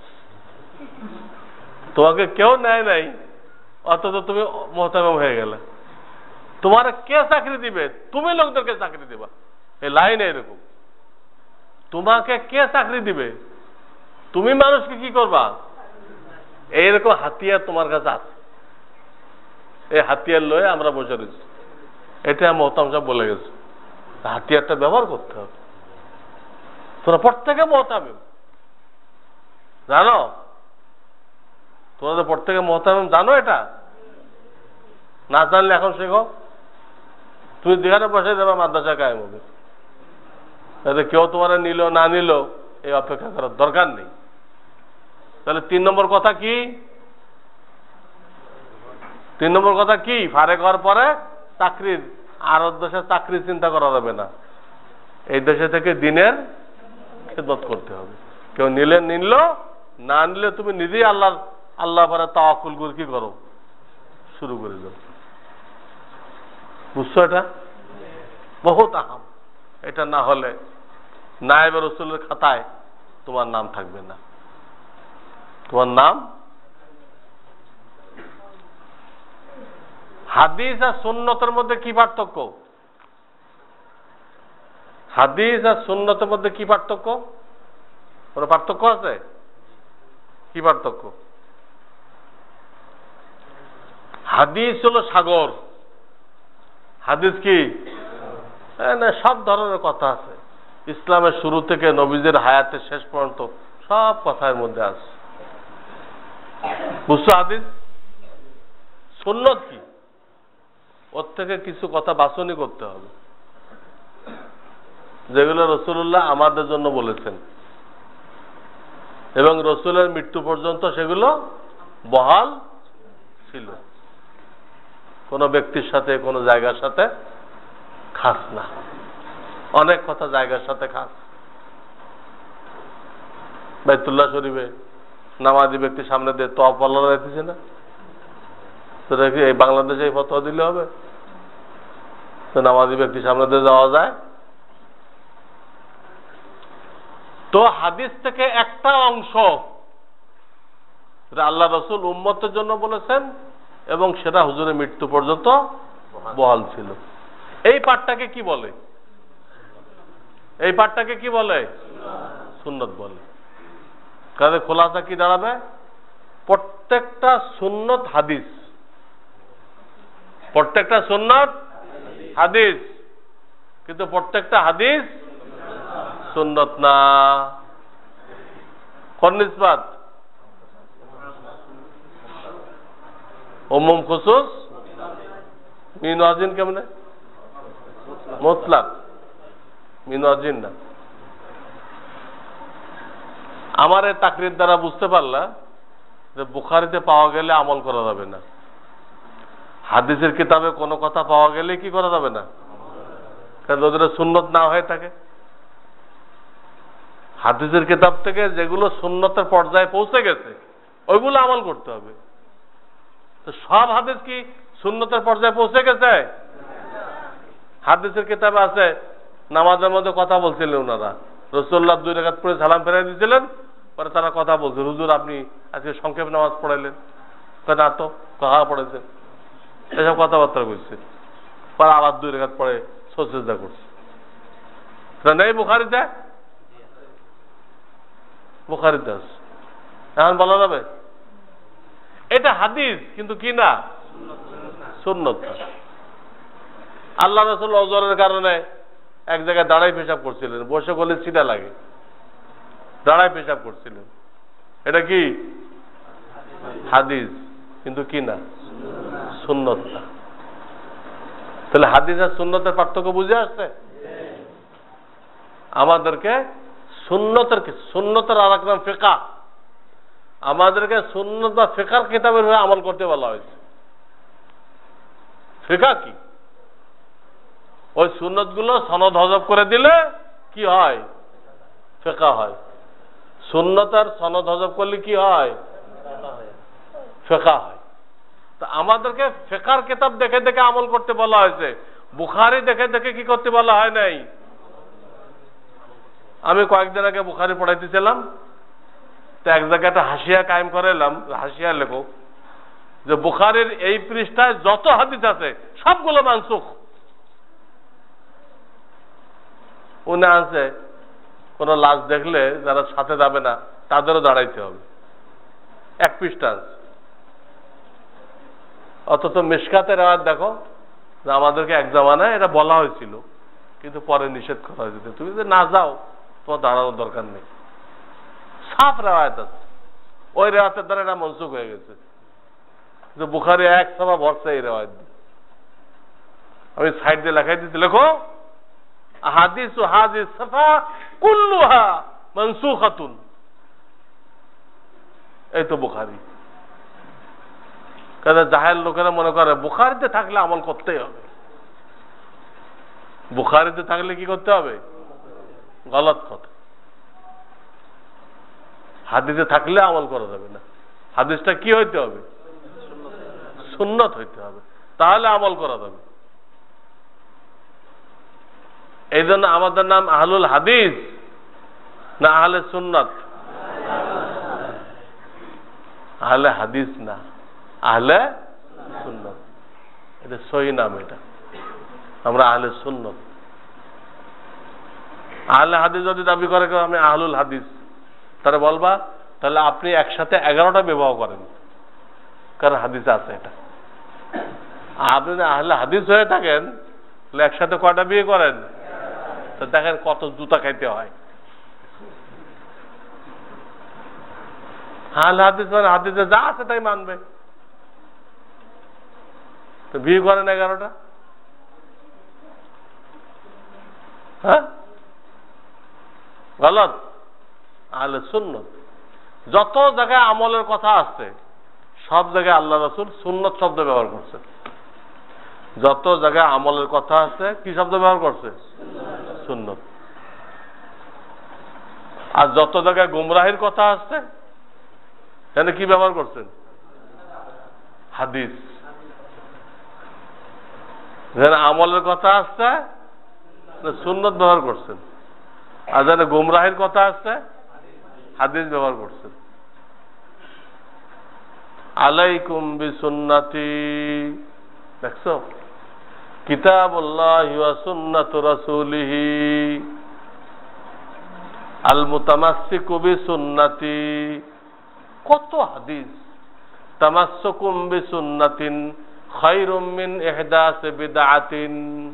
তোমাকে কেউ নেয় নাই, অথচ তুমি মুহতামিম হয়ে গেলে। তোমার কে চাকরি দিবে? তুমি লোকদেরকে চাকরি দিবা। এই লাইন এরকম, তোমাকে কে চাকরি দিবে? তুমি মানুষকে কি করবা? এইরকম হাতিয়ার তোমার কাছে আছে, এই হাতিয়ার লয়ে আমরা বসে রয়েছি। এটা মোহতাম সাহেব বলে গেছে, হাতিয়ারটা ব্যবহার করতে হবে। তোরা প্রত্যেকে মুহতামিম জানো, তোরা প্রত্যেকে মুহতামিম জানো। এটা না জানলে এখন শেখো। তুমি যেখানে বসে যাবে মাদ্রাসা কায়েম হবে। তাহলে কেউ তোমার নিল না নিল এই অপেক্ষা করার দরকার নেই। তাহলে তিন নম্বর কথা কি? তিন নম্বর কথা কি? ফারেক হওয়ার পরে চাকরির, আর দেশে চাকরির চিন্তা করা যাবে না। এই দেশে থেকে দিনের খেদমত করতে হবে। কেউ নিলে নিল, না নিলে তুমি নিজেই আল্লাহ আল্লাহ পরে তাওয়াক্কুল করে কি করো, শুরু করে দাও। বুঝছো? এটা বহুত আহাম। এটা না হলে নায়েবে রাসূলের খাতায় তোমার নাম থাকবে না। তোমার নাম। হাদিস আর সুন্নতের মধ্যে কি পার্থক্য? হাদিস আর সুন্নতের মধ্যে কি পার্থক্য? কোনো পার্থক্য আছে? কি পার্থক্য? হাদিস হলো সাগর। হাদিস কি? না, সব ধরনের কথা আছে। ইসলামের শুরু থেকে নবীদের হায়াতের শেষ পর্যন্ত সব কথার মধ্যে আছে। বুঝছো? হাদিস। সুন্নত কি? ওর থেকে কিছু কথা বাছনি করতে হবে, যেগুলো রাসূলুল্লাহ আমাদের জন্য বলেছেন এবং রাসূলের মৃত্যু পর্যন্ত সেগুলো বহাল ছিল। কোন ব্যক্তির সাথে, কোন জায়গার সাথে খাস না। অনেক কথা জায়গার সাথে খাস। বাইতুল্লাহ শরীফে নামাজি ব্যক্তি সামনে দিয়ে তওয়াফ পাল্লা রেখেছে না? সেটা কি এই বাংলাদেশে এই ফতোয়া দিলে হবে? তো নামাজি ব্যক্তি সামনে দিয়ে যাওয়া যায়? তো হাদিস থেকে একটা অংশ আল্লাহ রাসূল উম্মতের জন্য বলেছেন এবং সেটা হুজুরের মৃত্যু পর্যন্ত বহাল ছিল। এই পাঠটাকে কি বলে? এই পাঠটাকে কি বলে? সুন্নত বলে। কাজে খোলাসা কি দাঁড়াবে? প্রত্যেকটা সুন্নত হাদিস, প্রত্যেকটা সুন্নত হাদিস, কিন্তু প্রত্যেকটা হাদিস সুন্নত না। কোন নিসবাত? উমুম খুসুস মিনওয়াজিন। কেমনে? মুতলাক মিনওয়াজিন না। আমার এই তাকরির দ্বারা বুঝতে পারলা যে বুখারীতে পাওয়া গেলে আমল করা যাবে না, হাদিসের কিতাবে কোনো কথা পাওয়া গেলে কি করা যাবে না, কারণ ওদের সুন্নত না হয়ে থাকে। হাদিসের কিতাব থেকে যেগুলো সুন্নতের পর্যায়ে পৌঁছে গেছে ওইগুলো আমল করতে হবে। তো সব হাদিস কি সুন্নতের পর্যায়ে পৌঁছে গেছে? হাদিসের কিতাবে আছে নামাজের মধ্যে কথা বলছিলেন ওনারা, রাসূলুল্লাহ দুই রাকাত পড়ে সালাম ফেরাই দিয়েছিলেন, পরে তারা কথা বলছে, হুজুর আপনি আজকে সংক্ষেপ নামাজ পড়াইলেন, না তো কাহা পড়েছেন, এসব কথাবার্তা বলছে। পরে আবার দুই রাকাত পরে সাজদা করছে। নেই বুখারীতে? বুখারীতে আছে। এখন বলা যাবে এটা হাদিস, কিন্তু কি না, সুন্নত। আল্লাহ রাসূল ওযরের কারণে এক জায়গায় দাঁড়াই পেশাব করছিলেন, বসে গেলে ছিটা লাগে, দাঁড়াই পেশাব করছিলেন। এটা কি হাদিস, কিন্তু কি না, সুন্নত না। তাহলে হাদিস আর সুন্নতের পার্থক্য বুঝে আসছে? আমাদেরকে সুন্নতের কি? সুন্নতের আর এক নাম ফিকহ। আমাদেরকে সুন্নত বা ফিকহের কিতাবের হয়ে আমল করতে বলা হয়েছে। ফিকহ কি? ওই সুন্নতগুলো সনদ হজব করে দিলে কি হয়? ফিকহ হয়। সুন্নতের সনদ হজব করলে কি হয়? ফিকহ হয়। তো আমাদেরকে ফিকহের কিতাব দেখে দেখে আমল করতে বলা হয়েছে, বুখারী দেখে দেখে কি করতে বলা হয় নাই। আমি কয়েকদিন আগে বুখারী পড়াইতেছিলাম, তো এক জায়গায় একটা হাসিয়া কায়েম করে এলাম, হাসিয়া লেখো যে বুখারীর এই পৃষ্ঠায় যত হাদিস আছে সবগুলো মানসুখ। উনি আনছে কোন লাশ দেখলে যারা সাথে যাবে না তাদেরও দাঁড়াইতে হবে, এক পৃষ্ঠা। অথচ মিশকাতের রাওয়াত দেখো যে আমাদেরকে এক জামানায় এটা বলা হয়েছিল, কিন্তু পরে নিষেধ করা হয়েছে, তুমি যদি না যাও তোমার দাঁড়ানোর দরকার নেই। সাফ রাওয়াত আছে, ওই রাওয়াতের দ্বারা এটা মনসুখ হয়ে গেছে যে বুখারী এক সভা ভরসা এই রাওয়াত। আমি সাইড দিয়ে লেখাই দিচ্ছি, লেখো আহাদিসু হাযিহি সাফা কুল্লুহা মানসুখাতুন। এই তো বুখারী। কারণ জাহেল লোকেরা মনে করে বুখারীতে থাকলে আমল করতেই হবে, বুখারীতে থাকলে কি করতে হবে? গলত কথা। হাদিসে থাকলে আমল করা যাবে না, হাদিসটা কি হইতে হবে? সুন্নত হইতে হবে, তাহলে আমল করা যাবে। এই জন্য আমাদের নাম আহলুল হাদিস না আহলে সুন্নাত? আহলে হাদিস না, আহলে সুন্নাত। এটা সহি নাম, এটা আমরা আহলে সুন্নাত। আহলে হাদিস যদি দাবি করে কেউ আমি আহলুল হাদিস, তাহলে বলবা তাহলে আপনি একসাথে এগারোটা বিবাহ করেন, কারণ হাদিসে আছে এটা। আপনি যদি আহলে হাদিস হয়ে থাকেন তাহলে একসাথে কয়টা বিয়ে করেন? তো দেখেন কত জুতা খাইতে হয়। আহলে হাদিস মানে হাদিসে যা আছে তাই মানবে, তো বিয়ে করেন এগারোটা। হ্যাঁ, গলত। আহলে সুন্নত যত জায়গায় আমলের কথা আসছে সব জায়গায় আল্লাহ রাসূল সুন্নত শব্দ ব্যবহার করছে। যত জায়গায় আমলের কথা আছে কি শব্দ ব্যবহার করছে? সুন্নত। আর যত জায়গায় গুমরাহির কথা আসছে এখানে কি ব্যবহার করছেন? হাদিস। যেখানে আমলের কথা আসছে সুন্নত ব্যবহার করছেন, আর যেখানে গুমরাহির কথা আসছে হাদিস ব্যবহার করছেন। আলাইকুম বিসুন্নতি, দেখছো, কিতাবুল্লাহি ওয়া সুন্নাতু রাসূলিহি আল মুতামাসসিকু বিসুন্নতি। কত হাদিস। তামাসসুকুম বিসুন্নাতিন খায়রুম মিন ইহদাসি বিদআতিন।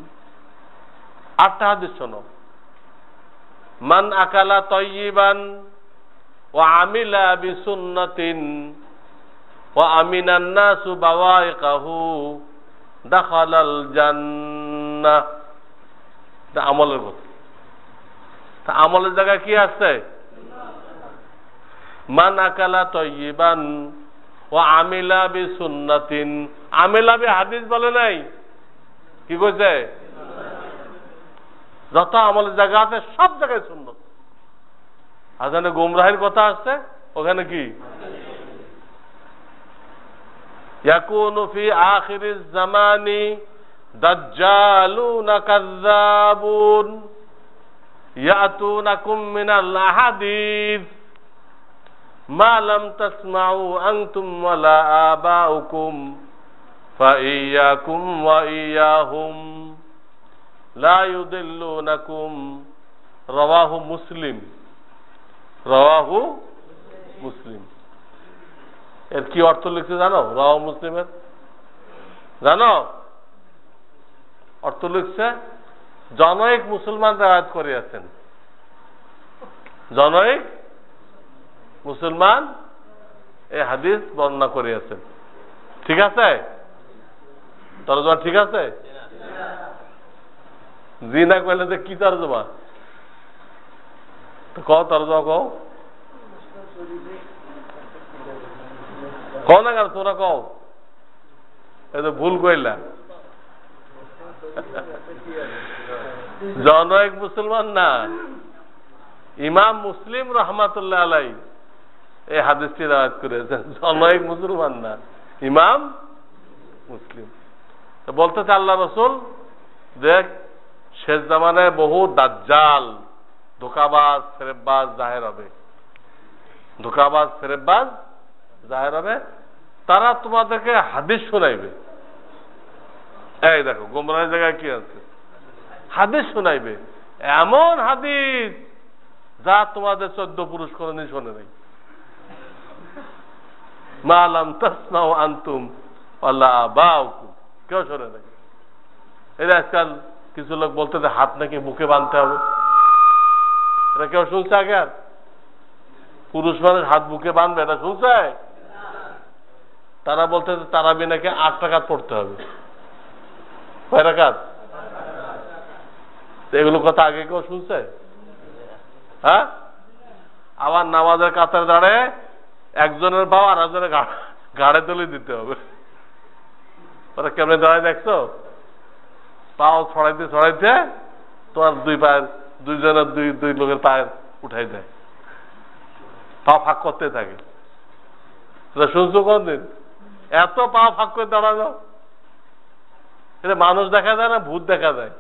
আটটা হাদিস শোনো। মান আকালা তাইয়িবান ওয়া আমিলা বিসুন্নাতিন ওয়া আমিনান নাসু বাওয়াইকাহু দাখালাল জান্নাহ। তা আমলের কথা। তা আমলের জায়গায় কি আছে? মান আকালা তাইয়িবান ওয়া আমিলা বিসুন্নাতিন। আমিলা বি হাদিস বলে নাই, কি কইছে? যত আমলের জায়গা আছে সব জায়গায় সুন্নত। আর যেখানে গুমরাহির কথা আসছে ওখানে কি? ইয়াকুনু ফি আখিরিজ জামানি দাজ্জালুনা কাযযাবুন ইয়াতুনাকুম মিনাল আহাদিস মা লাম তাসমাউ আনতুম ওয়ালা আবাউকুম ফাইয়াকুম ওয়া ইয়াহুম লা ইউদিল্লুনাকুম। রাওয়াহু মুসলিম। রাওয়াহু মুসলিম। এর কি অর্থ লিখছে জানো? রাওয়াহু মুসলিমের জানো অর্থ লিখছে? জনৈক মুসলমান রিওয়ায়াত করিয়াছেন। জনৈক মুসলমান এই হাদিস বর্ণনা করিয়াছেন। ঠিক আছে? তরজমা ঠিক আছে? জি না কইলে যে কি তরজমা? তো কও তর্জমা কও কও না কেন তোরা কও এ তো ভুল কইলা জনৈক মুসলমান না ইমাম মুসলিম রহমাতুল্লাহ আলাই এই হাদিসটি রাওয়ায়াত করেছেন জনৈক মুসলমান না ইমাম মুসলিম বলতেছে আল্লাহ রসুল দেখ শেষ জামানায় বহু দাজ্জাল ধোকাবাজ ফেরেববাজ জাহের হবে ধোকাবাজ ফেরেববাজ জাহের হবে তারা তোমাদেরকে হাদিস শোনাইবে এই দেখো গোমরাহের জায়গায় কি আছে হাদিস শোনাইবে এমন হাদিস যা তোমাদের চোদ্দ পুরুষ কোনদিন শোনে নাই মালাম তাসমাউ আনতুম ওয়ালা আবাউকুম কেউ শোনে নাই এটা আজকাল কিছু লোক বলতে হাত নাকি বুকে বাঁধতে হবে এটা কেউ শুনছে আগে আর পুরুষ মানুষ হাত বুকে বাঁধবে এটা শুনছে তারা বলতে তারাবি নাকি আট টাকাত পড়তে হবে কয় রাকাত এগুলো কথা আগে কেউ শুনছে হ্যাঁ আবার নামাজের কাতার দাঁড়ে একজনের পাও আর একজনের ঘাড়ে তুলে দিতে হবে ওরা কেমনে দাঁড়ায় দেখছো পাও ছড়াইতে ছড়াইতে তোমার দুই পায়ের দুইজনের দুই দুই লোকের পায়ের উঠাই দেয় পা ফাঁক করতে থাকে শুনছো কোনদিন এত পা ফাঁক করে দাঁড়ানো এটা মানুষ দেখা যায় না ভূত দেখা যায়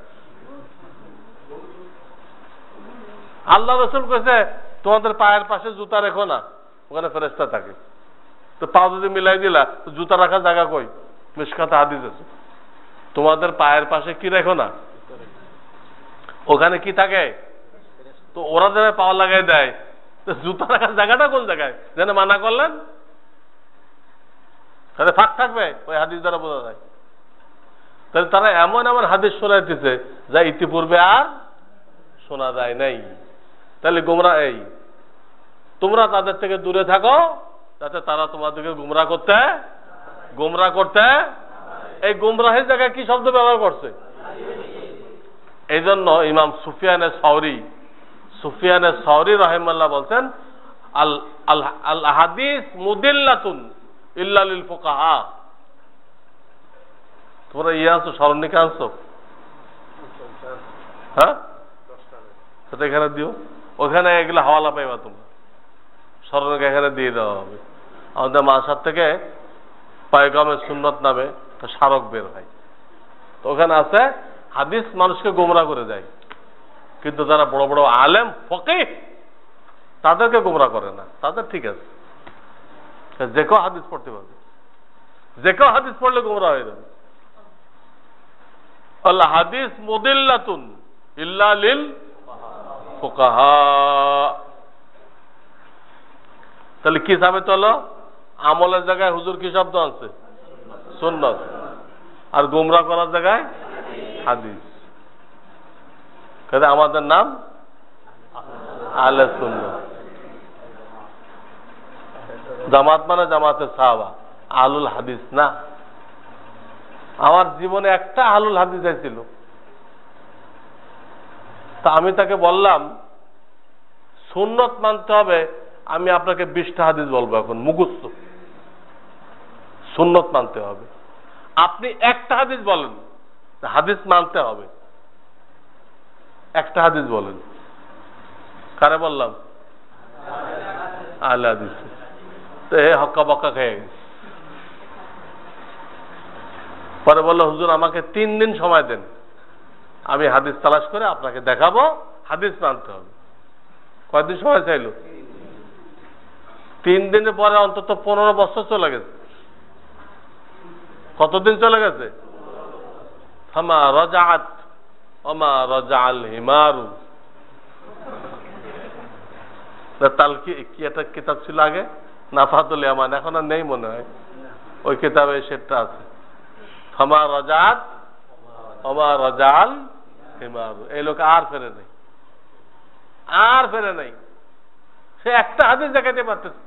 আল্লাহ রসুল কইছে তোমাদের পায়ের পাশে জুতা রেখো না ওখানে ফেরেশতা থাকে তো পা যদি মিলাই দিলা তো জুতা রাখার জায়গা কই মিশকাতে হাদিস আছে তোমাদের পায়ের পাশে কি রেখো না ওখানে কি থাকে তো ওরা যেন পাওয়া লাগাই দেয় তো জুতা রাখার জায়গাটা কোন জায়গায় যেন মানা করলেন তাহলে ফাঁক থাকবে ওই হাদিস দ্বারা বোঝা যায় তাহলে তারা এমন এমন হাদিস শোনাইতেছে যা ইতিপূর্বে আর শোনা যায় নাই তাহলে গোমরা এই তোমরা তাদের থেকে দূরে থাকো যাতে তারা তোমাদেরকে গুমরা করতে গুমরা করতে এই গুমরাহের জায়গায় কি শব্দ ব্যবহার করছে এই জন্য ইমাম সুফিয়ানে সাউরি সুফিয়ানে সাউরি রাহিমাহুল্লাহ বলছেন আল আল হাদিস মুদিল্লাতুন ইল্লা লিল ফুকাহা তোমরা ইয়ে আনছো স্মরণিকা আনছো হ্যাঁ সেটা এখানে দিও ওখানে এগুলো হাওয়ালা পাইবা তোমরা স্মরণিকা এখানে দিয়ে দেওয়া হবে আমাদের মাসার থেকে পায়গামে সুন্নত নামে স্মারক বের হয় তো ওখানে আছে হাদিস মানুষকে গোমরা করে দেয় কিন্তু যারা বড় বড় আলেম ফকিহ তাদেরকে গোমরা করে না তাদের ঠিক আছে যে কেউ হাদিস পড়তে পারবে যে কেউ হাদিস পড়লে গোমরা হয়ে যাবে আল্লাহ হাদিস মুদিল্লাতুন ইল্লা লিল ফুকাহা তাহলে কি সাবিত হলো আমলের জায়গায় হুজুর কি শব্দ আছে সুন্নাত আর গোমরা করার জায়গায় হাদিস কাজে আমাদের নাম আহলে সুন্নাত জামাত মানে জামাতের সাহাবা আহলুল হাদিস না আমার জীবনে একটা আহলুল হাদিস ছিল তা আমি তাকে বললাম সুন্নত মানতে হবে আমি আপনাকে বিশটা হাদিস বলবো এখন মুখস্থ সুন্নত মানতে হবে আপনি একটা হাদিস বলেন হাদিস মানতে হবে একটা হাদিস বলেন কারে বললাম আহলে হাদিস তো এ হক্কা বক্কা খেয়ে গেছে পরে বললো হুজুর আমাকে তিন দিন সময় দেন আমি হাদিস তালাশ করে আপনাকে দেখাবো হাদিস মানতে হবে কয়দিন সময় চাইল তিন দিনের পরে অন্তত পনেরো বছর চলে গেছে কতদিন চলে গেছে ফামা রাজাআত ওমা রাজাআল হিমারু তাল কি কি একটা কিতাব ছিল আগে নাফাতুল ইয়ামান এখন আর নেই মনে হয় ওই কিতাবে সেটা আছে ফামা রাজাআত ওমা রাজাআল হিমারু এই লোক আর ফেরে নাই আর ফেরে নাই সে একটা হাদিস দেখাতে পারতেছে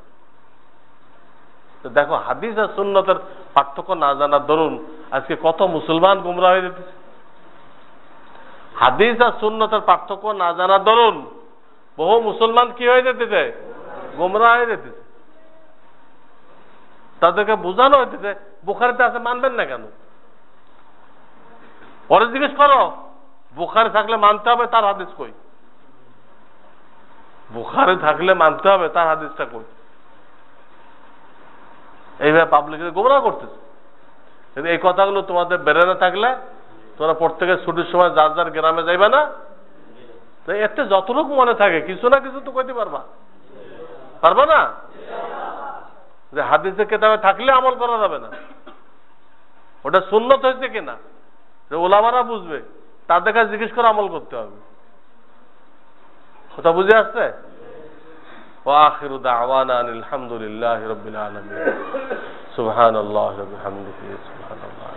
দেখো হাদিস আর সুন্নতের পার্থক্য না জানার দরুন আজকে কত মুসলমান গুমরা হয়ে যেতেছে হাদিস আর সুন্নতের পার্থক্য না জানার দরুন বহু মুসলমান কি হয়ে যেতেছে? গোমরা হয়ে যেতেছে। তাদেরকে বোঝানো হইতেছে বুখারিতে আছে, মানবেন না কেন? পরে জিজ্ঞেস করো বুখারি থাকলে মানতে হবে, তার হাদিস কই? বুখারি থাকলে মানতে হবে, তার হাদিসটা কই? এইভাবে পাবলিকের গোমরা করতেছে। এই কথাগুলো তোমাদের বেড়ে না থাকলে তোমরা প্রত্যেকের ছুটির সময় যার যার গ্রামে যাইবে না, এতে যতটুকু মনে থাকে কিছু না কিছু তো কইতে পারবা, পারবা না? যে হাদিসের কিতাবে থাকলে আমল করা যাবে না, ওটা সুন্নত হয়েছে কিনা যে ওলামারা বুঝবে, তাদের কাছে জিজ্ঞেস করে আমল করতে হবে। কথা বুঝে আসছে? ওয়াখিরু দাওয়ানা আনিল হামদুলিল্লাহি রাব্বিল আলামিন। সুবহানাল্লাহি ওয়া বিহামদিহি, সুবহানাল্লাহ।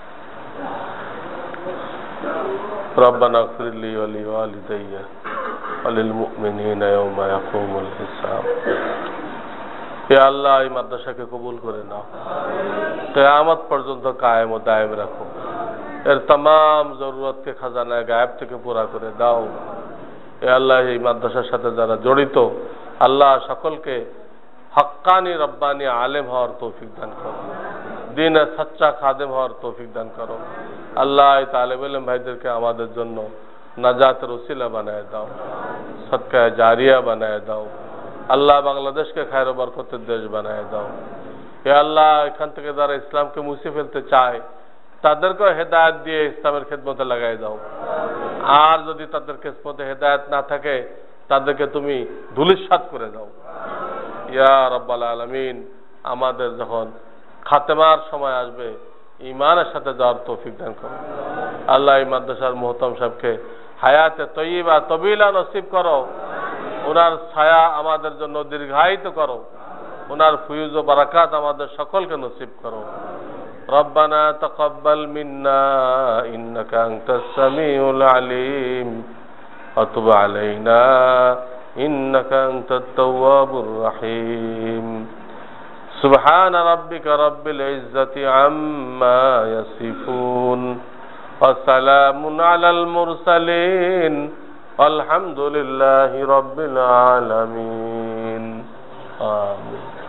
রব্বানা ইগফির লি ওয়া লিওয়ালিদাইয়া ওয়া লিল মুমিনিনা ইয়াওমা ইয়াকুমুল হিসাব। হে আল্লাহ, এই মাদ্রাসাকে কবুল করে নাও, কিয়ামত পর্যন্ত কায়েম ও দায়েম রাখো। এর तमाम জরুরতকে খাজানায়ে গায়েব থেকে পুরা করে দাও। হে আল্লাহ, এই মাদ্রাসার সাথে যারা জড়িত আল্লাহ সকলকে হক্কানি রব্বানি আলেম হওয়ার তৌফিক দান করো, দ্বীনের সচ্চা খাদেম হওয়ার তৌফিক দান করো। আল্লাহ, এই তালেব ইলম ভাইদেরকে আমাদের জন্য নাজাতের উসিলা বানায় দাও, সদকায়ে জারিয়া বানায় দাও। আল্লাহ, বাংলাদেশকে খায়র ও বরকতের দেশ বানায় দাও। হে আল্লাহ, এখান থেকে যারা ইসলামকে মুছে ফেলতে চায় তাদেরকে হেদায়েত দিয়ে ইসলামের খেদমতে লাগাই দাও। আর যদি তাদের কিসমতে হেদায়েত না থাকে তাদেরকে তুমি ধূলিসাৎ করে দাও। ইয়া রাব্বাল আলামিন, আমাদের যখন খাতেমার সময় আসবে ঈমানের সাথে যাওয়ার তৌফিক দান করো। আল্লাহ, এই মাদ্রাসার মুহতাম সাহেবকে হায়াতে তয়্যিবা তবিলা নসিব করো, ওনার ছায়া আমাদের জন্য দীর্ঘায়িত করো, ওনার ফয়ুজ ও বারাকাত আমাদের সকলকে নসিব করো। রব্বানা তাকাব্বাল মিন্না ইন্নাকা আনতাস সামিউল আলিম ওয়া তুব আলাইনা ইন্নাকা আনতাত তাওয়াবুর রহিম। সুবহানা রাব্বিকা রাব্বিল ইজ্জাতি আম্মা ইয়াসিফুন ওয়া সালামুন আলাল মুরসালিন আলহামদুলিল্লাহি রাব্বিল আলামিন। আমিন।